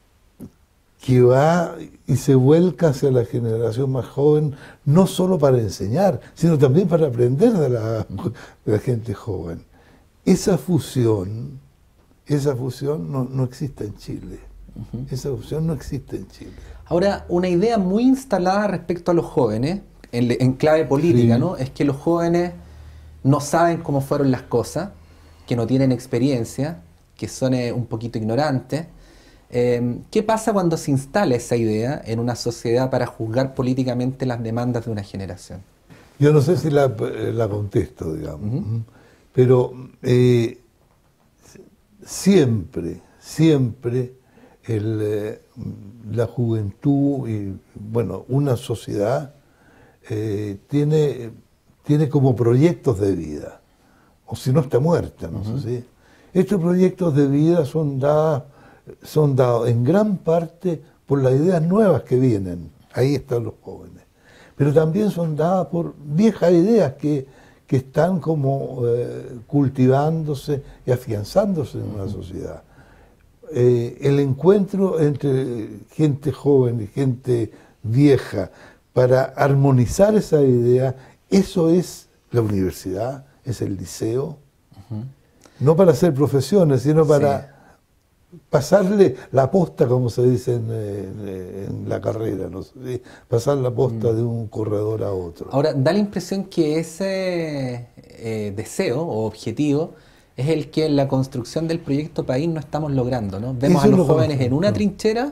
que va y se vuelca hacia la generación más joven, no solo para enseñar, sino también para aprender de la, de la gente joven. Esa fusión, esa fusión no, no existe en Chile. Uh-huh. Esa fusión no existe en Chile. Ahora, una idea muy instalada respecto a los jóvenes, en, en clave política, sí. ¿no? Es que los jóvenes no saben cómo fueron las cosas, que no tienen experiencia, que son eh, un poquito ignorantes. Eh, ¿Qué pasa cuando se instala esa idea en una sociedad para juzgar políticamente las demandas de una generación? Yo no sé si la, la contesto, digamos, uh-huh. pero eh, siempre, siempre el, eh, la juventud y, bueno, una sociedad eh, tiene... tiene como proyectos de vida, o si no está muerta, no uh-huh. sé si. Estos proyectos de vida son dados, son dados en gran parte por las ideas nuevas que vienen, ahí están los jóvenes, pero también son dadas por viejas ideas que, que están como eh, cultivándose y afianzándose en una sociedad. Eh, el encuentro entre gente joven y gente vieja para armonizar esa idea, eso es la universidad, es el liceo, uh-huh. no para hacer profesiones, sino para sí. pasarle la posta, como se dice en, en, en la carrera, ¿no? Pasar la posta uh-huh. de un corredor a otro. Ahora, da la impresión que ese eh, deseo o objetivo es el que en la construcción del proyecto país no estamos logrando, ¿no? Vemos eso a los jóvenes en una no. trinchera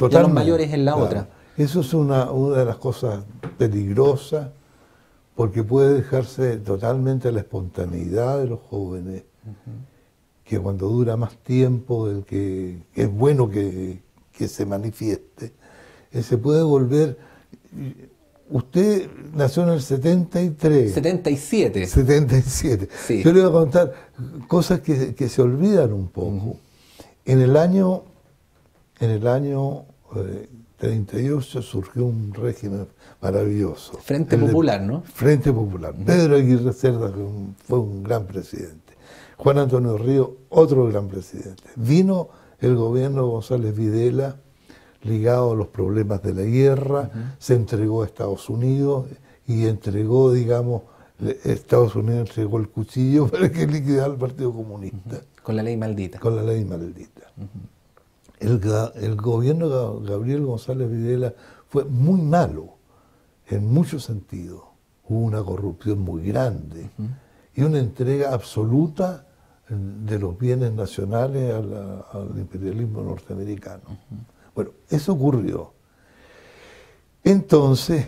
y a los mayores en la claro. otra. Eso es una, una de las cosas peligrosas, porque puede dejarse totalmente a la espontaneidad de los jóvenes, uh-huh. que cuando dura más tiempo, el que, que es bueno que, que se manifieste, eh, se puede volver... Usted nació en el setenta y tres. setenta y siete. setenta y siete. Sí. Yo le voy a contar cosas que, que se olvidan un poco. Uh-huh. En el año, en el año eh, treinta y ocho surgió un régimen maravilloso. Frente Popular, ¿no? Frente Popular. Uh-huh. Pedro Aguirre Cerda fue un, fue un gran presidente. Juan Antonio Ríos, otro gran presidente. Vino el gobierno de González Videla, ligado a los problemas de la guerra, uh-huh. se entregó a Estados Unidos y entregó, digamos, Estados Unidos entregó el cuchillo para que liquidara al Partido Comunista. Uh-huh. Con la ley maldita. Con la ley maldita. Uh-huh. el, el gobierno de Gabriel González Videla fue muy malo, en muchos sentidos. Hubo una corrupción muy grande uh-huh. y una entrega absoluta de los bienes nacionales a la, al imperialismo norteamericano. Uh-huh. Bueno, eso ocurrió. Entonces,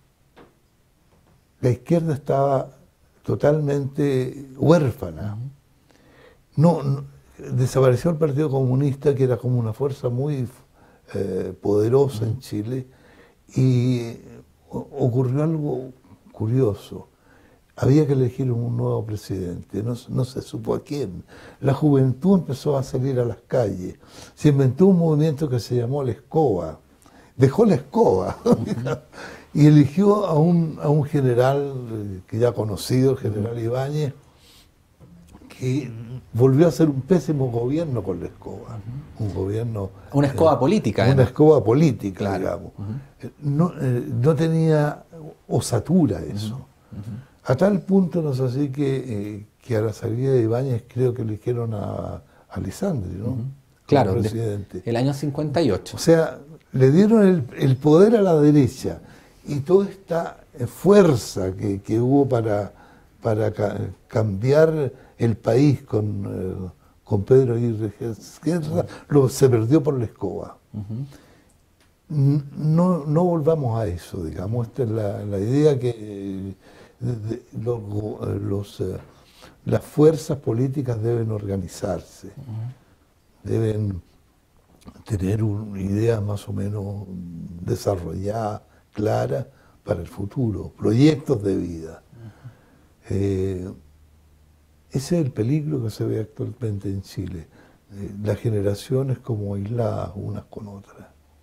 la izquierda estaba totalmente huérfana. No, no, desapareció el Partido Comunista, que era como una fuerza muy eh, poderosa en Chile, y ocurrió algo curioso. Había que elegir un nuevo presidente, no, no se supo a quién. La juventud empezó a salir a las calles. Se inventó un movimiento que se llamó la escoba. Dejó la escoba y eligió a un, a un general que ya conocido, el general Ibáñez, que volvió a hacer un pésimo gobierno con la escoba. Un gobierno... Una escoba eh, política. Una además. escoba política, claro. digamos. Uh-huh. no, eh, no tenía osatura eso. Uh-huh. A tal punto no es así que, eh, que a la salida de Ibáñez creo que eligieron a, a Lisandri, ¿no? Uh-huh. Claro, presidente. El año cincuenta y ocho. O sea, le dieron el, el poder a la derecha y toda esta fuerza que, que hubo para, para ca cambiar el país con, eh, con Pedro Aguirre Cerda, lo se perdió por la escoba. Uh-huh. No, no volvamos a eso, digamos. Esta es la, la idea que... De, de, los, los, eh, las fuerzas políticas deben organizarse, uh-huh. deben tener una idea más o menos desarrollada, clara para el futuro, proyectos de vida. Uh-huh. eh, ese es el peligro que se ve actualmente en Chile, eh, las generaciones como aisladas unas con otras.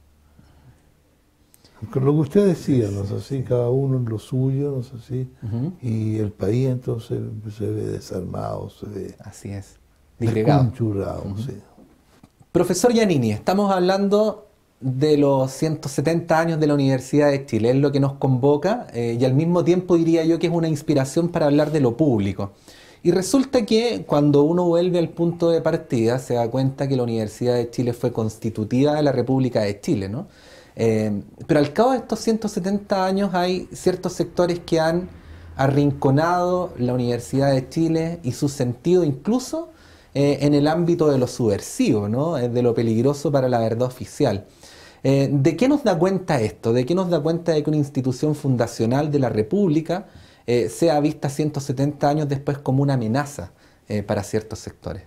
Con lo que usted decía, ¿no es así? Cada uno en lo suyo, ¿no es así? Uh-huh. Y el país entonces se ve desarmado, se ve... Así es. Desconchurrado, uh-huh. sí. Profesor Giannini, estamos hablando de los ciento setenta años de la Universidad de Chile, es lo que nos convoca eh, y al mismo tiempo diría yo que es una inspiración para hablar de lo público. Y resulta que cuando uno vuelve al punto de partida se da cuenta que la Universidad de Chile fue constitutiva de la República de Chile, ¿no? Eh, pero al cabo de estos ciento setenta años hay ciertos sectores que han arrinconado la Universidad de Chile y su sentido incluso eh, en el ámbito de lo subversivo, ¿no? De lo peligroso para la verdad oficial. Eh, ¿De qué nos da cuenta esto? ¿De qué nos da cuenta de que una institución fundacional de la República eh, sea vista ciento setenta años después como una amenaza eh, para ciertos sectores?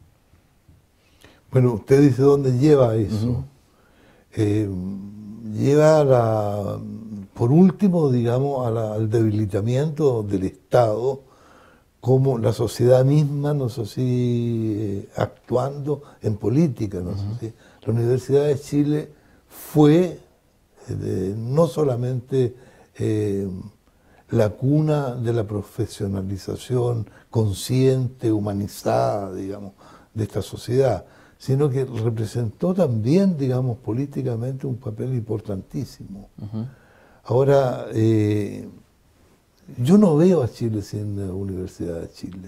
Bueno, usted dice dónde lleva eso. Uh-huh. eh, lleva a la, por último, digamos, a la, al debilitamiento del Estado, como la sociedad misma, no sé si eh, actuando en política, no sé uh-huh. si. La Universidad de Chile fue eh, de, no solamente eh, la cuna de la profesionalización consciente, humanizada, digamos, de esta sociedad, sino que representó también, digamos, políticamente un papel importantísimo. Uh-huh. Ahora, eh, yo no veo a Chile sin la Universidad de Chile.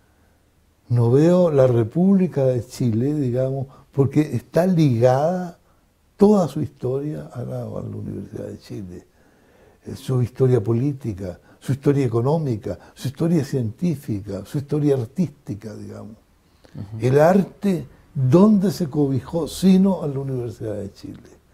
No veo la República de Chile, digamos, porque está ligada toda su historia a la, a la Universidad de Chile. Su historia política, su historia económica, su historia científica, su historia artística, digamos. Uh-huh. El arte... ¿Dónde se cobijó sino a la Universidad de Chile?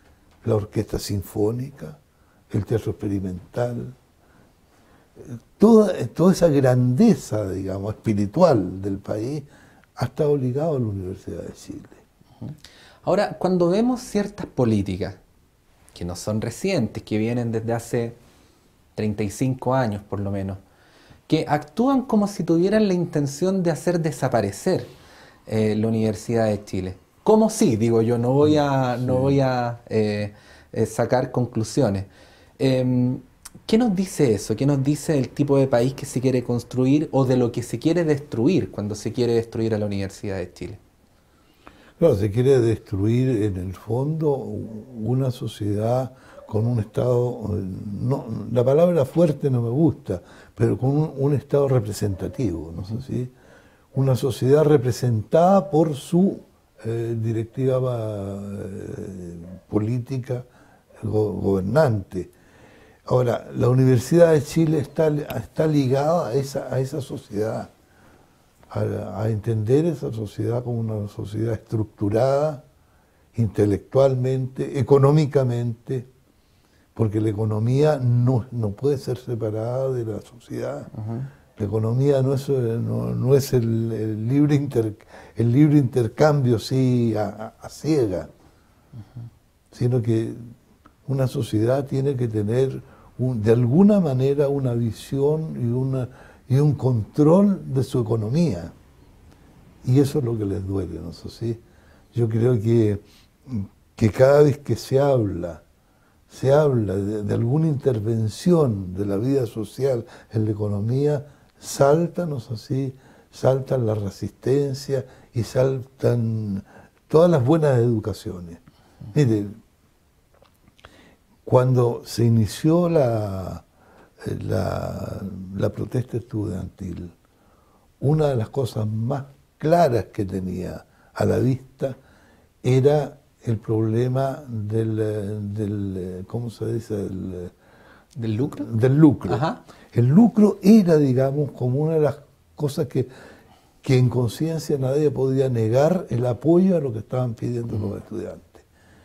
la orquesta sinfónica, el teatro experimental, toda, toda esa grandeza, digamos, espiritual del país ha estado ligado a la Universidad de Chile. Ahora, cuando vemos ciertas políticas, que no son recientes, que vienen desde hace treinta y cinco años por lo menos, que actúan como si tuvieran la intención de hacer desaparecer eh, la Universidad de Chile. ¿Cómo sí? Digo yo, no voy a, no voy a eh, eh, sacar conclusiones. Eh, ¿Qué nos dice eso? ¿Qué nos dice el tipo de país que se quiere construir o de lo que se quiere destruir cuando se quiere destruir a la Universidad de Chile? Claro, se quiere destruir en el fondo una sociedad con un Estado, no, la palabra fuerte no me gusta, pero con un, un Estado representativo, ¿no sé si? Una sociedad representada por su eh, directiva eh, política go, gobernante. Ahora, la Universidad de Chile está, está ligada a esa, a esa sociedad, a, a entender esa sociedad como una sociedad estructurada intelectualmente, económicamente, porque la economía no, no puede ser separada de la sociedad. Uh-huh. La economía no es, no, no es el, el, libre inter, el libre intercambio sí, a, a, a ciega, uh-huh. sino que una sociedad tiene que tener un, de alguna manera una visión y, una, y un control de su economía. Y eso es lo que les duele, ¿no sé si? Yo creo que, que cada vez que se habla se habla de, de alguna intervención de la vida social en la economía, saltan, no sé si, saltan la resistencia y saltan todas las buenas educaciones. Mire, cuando se inició la, la, la protesta estudiantil, una de las cosas más claras que tenía a la vista era el problema del, del ¿cómo se dice? Del, ¿Del lucro? Del lucro. Ajá. El lucro era, digamos, como una de las cosas que, que en conciencia nadie podía negar el apoyo a lo que estaban pidiendo los estudiantes.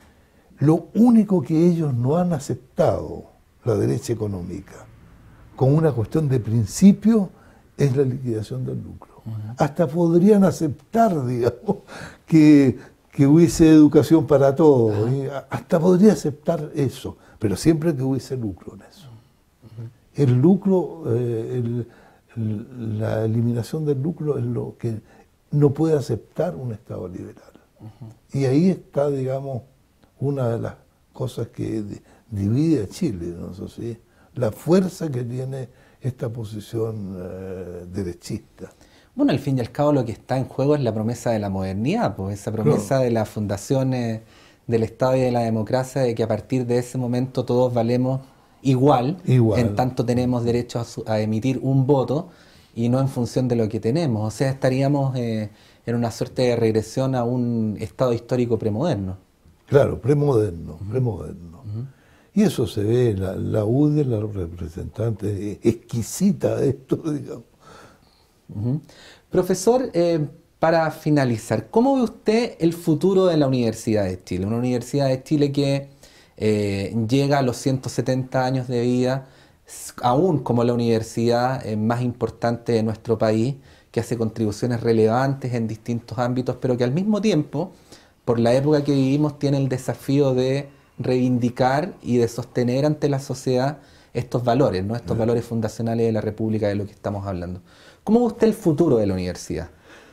Lo único que ellos no han aceptado, la derecha económica, como una cuestión de principio, es la liquidación del lucro. Uh-huh. Hasta podrían aceptar, digamos, que, que hubiese educación para todos. Uh-huh. Hasta podría aceptar eso, pero siempre que hubiese lucro en eso. Uh-huh. El lucro, eh, el, el, la eliminación del lucro es lo que no puede aceptar un Estado liberal. Uh-huh. Y ahí está, digamos, una de las cosas que divide a Chile, ¿no? Eso sí, la fuerza que tiene esta posición eh, derechista. Bueno, al fin y al cabo lo que está en juego es la promesa de la modernidad, pues esa promesa claro. de las fundaciones del Estado y de la democracia, de que a partir de ese momento todos valemos igual, igual. En tanto tenemos derecho a, su, a emitir un voto y no en función de lo que tenemos. O sea, estaríamos eh, en una suerte de regresión a un Estado histórico premoderno. Claro, premoderno, uh-huh. premoderno. Uh-huh. Y eso se ve, la, la U D, la representante exquisita de esto, digamos. Uh-huh. Profesor, eh, para finalizar, ¿cómo ve usted el futuro de la Universidad de Chile? Una Universidad de Chile que eh, llega a los ciento setenta años de vida, aún como la universidad eh, más importante de nuestro país, que hace contribuciones relevantes en distintos ámbitos, pero que al mismo tiempo, por la época que vivimos, tiene el desafío de reivindicar y de sostener ante la sociedad estos valores, ¿no? Estos valores fundacionales de la República de lo que estamos hablando. ¿Cómo ve usted el futuro de la universidad?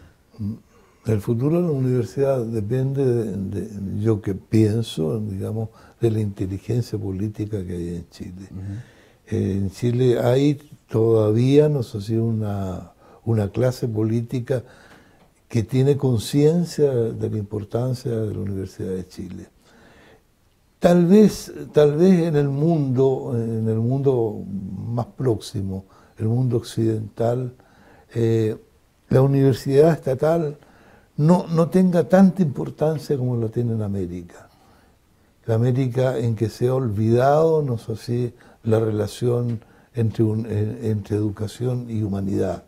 El futuro de la universidad depende, de, de, yo que pienso, digamos, de la inteligencia política que hay en Chile. Uh-huh. eh, en Chile hay todavía, no sé si una, una clase política que tiene conciencia de la importancia de la Universidad de Chile. Tal vez, tal vez en el mundo, en el mundo más próximo, el mundo occidental, eh, la universidad estatal no, no tenga tanta importancia como la tiene en América. La América en que se ha olvidado, no sé si, la relación entre, un, entre educación y humanidad.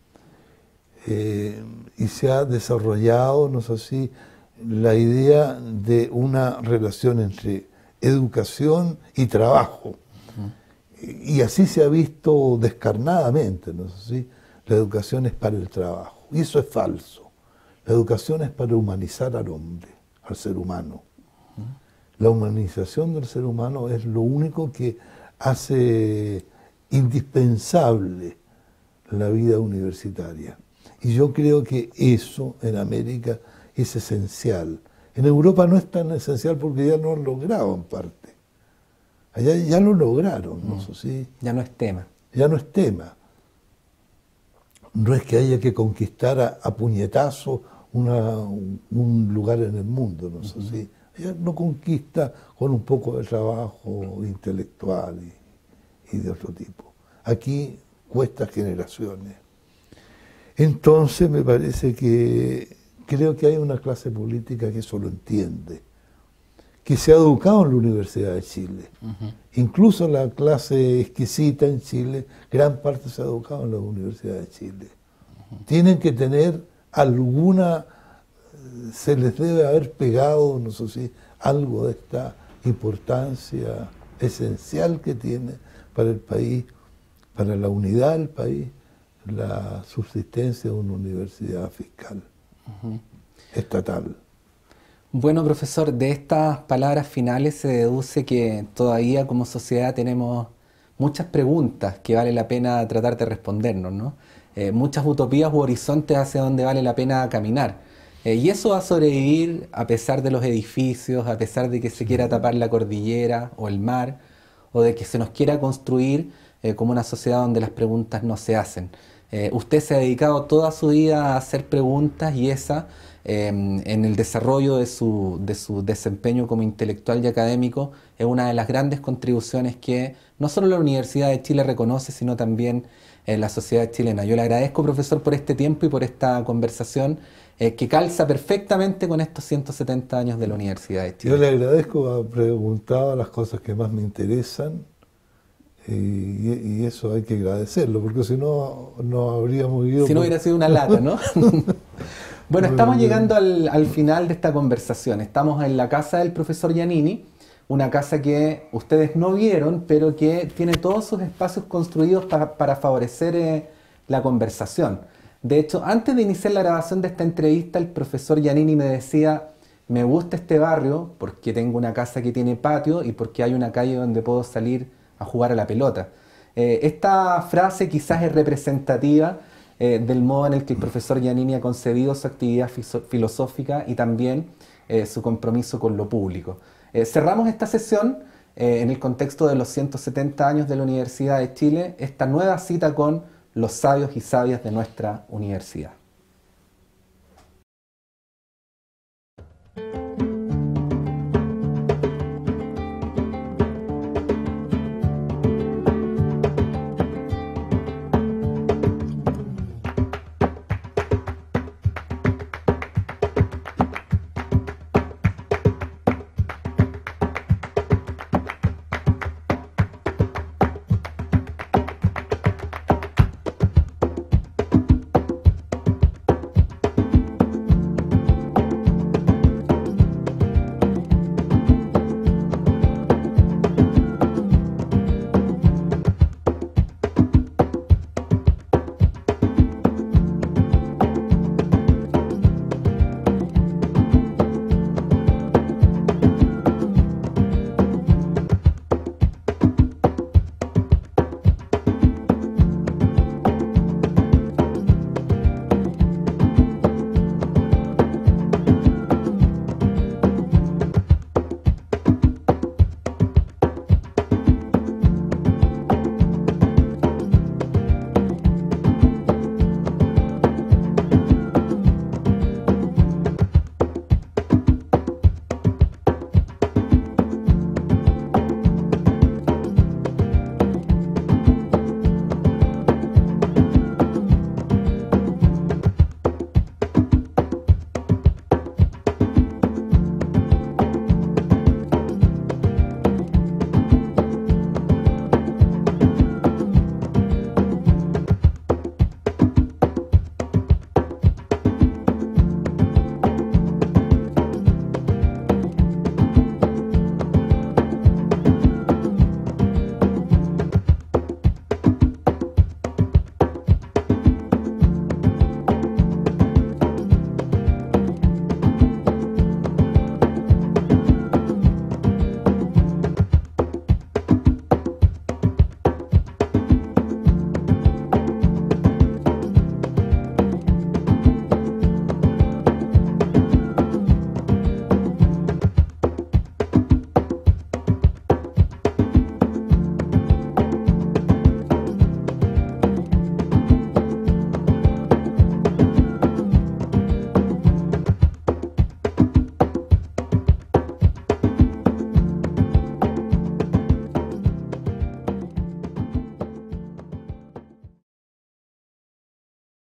Eh, y se ha desarrollado, no sé si, la idea de una relación entre educación y trabajo. Uh-huh. Y así se ha visto descarnadamente, ¿no es así? La educación es para el trabajo. Y eso es falso. La educación es para humanizar al hombre, al ser humano. Uh-huh. La humanización del ser humano es lo único que hace indispensable la vida universitaria. Y yo creo que eso en América es esencial. En Europa no es tan esencial porque ya lo han logrado en parte. Allá ya lo lograron, ¿no? Mm. ¿Sí? Ya no es tema. Ya no es tema. No es que haya que conquistar a, a puñetazo una, un lugar en el mundo, ¿no? Uh-huh. ¿Sí? Allá lo conquista con un poco de trabajo intelectual y, y de otro tipo. Aquí cuesta generaciones. Entonces me parece que creo que hay una clase política que eso lo entiende, que se ha educado en la Universidad de Chile. Uh-huh. Incluso la clase exquisita en Chile, gran parte se ha educado en la Universidad de Chile. Uh-huh. Tienen que tener alguna, se les debe haber pegado, no sé si, algo de esta importancia esencial que tiene para el país, para la unidad del país, la subsistencia de una universidad fiscal, uh-huh, estatal. Bueno, profesor, de estas palabras finales se deduce que todavía como sociedad tenemos muchas preguntas que vale la pena tratar de respondernos, ¿no? Eh, muchas utopías u horizontes hacia donde vale la pena caminar. Eh, y eso va a sobrevivir a pesar de los edificios, a pesar de que se quiera tapar la cordillera o el mar, o de que se nos quiera construir eh, como una sociedad donde las preguntas no se hacen. Eh, usted se ha dedicado toda su vida a hacer preguntas y esa, eh, en el desarrollo de su, de su desempeño como intelectual y académico, es una de las grandes contribuciones que no solo la Universidad de Chile reconoce, sino también eh, la sociedad chilena. Yo le agradezco, profesor, por este tiempo y por esta conversación eh, que calza perfectamente con estos ciento setenta años de la Universidad de Chile. Yo le agradezco haber preguntado las cosas que más me interesan. Y, y eso hay que agradecerlo, porque si no, no habríamos ido... Si no por... hubiera sido una lata, ¿no? Bueno, estamos llegando al, al final de esta conversación. Estamos en la casa del profesor Giannini, una casa que ustedes no vieron, pero que tiene todos sus espacios construidos para, para favorecer eh, la conversación. De hecho, antes de iniciar la grabación de esta entrevista, el profesor Giannini me decía: me gusta este barrio porque tengo una casa que tiene patio y porque hay una calle donde puedo salir a jugar a la pelota. Eh, esta frase quizás es representativa eh, del modo en el que el profesor Giannini ha concebido su actividad filosófica y también eh, su compromiso con lo público. Eh, cerramos esta sesión eh, en el contexto de los ciento setenta años de la Universidad de Chile, esta nueva cita con los sabios y sabias de nuestra universidad.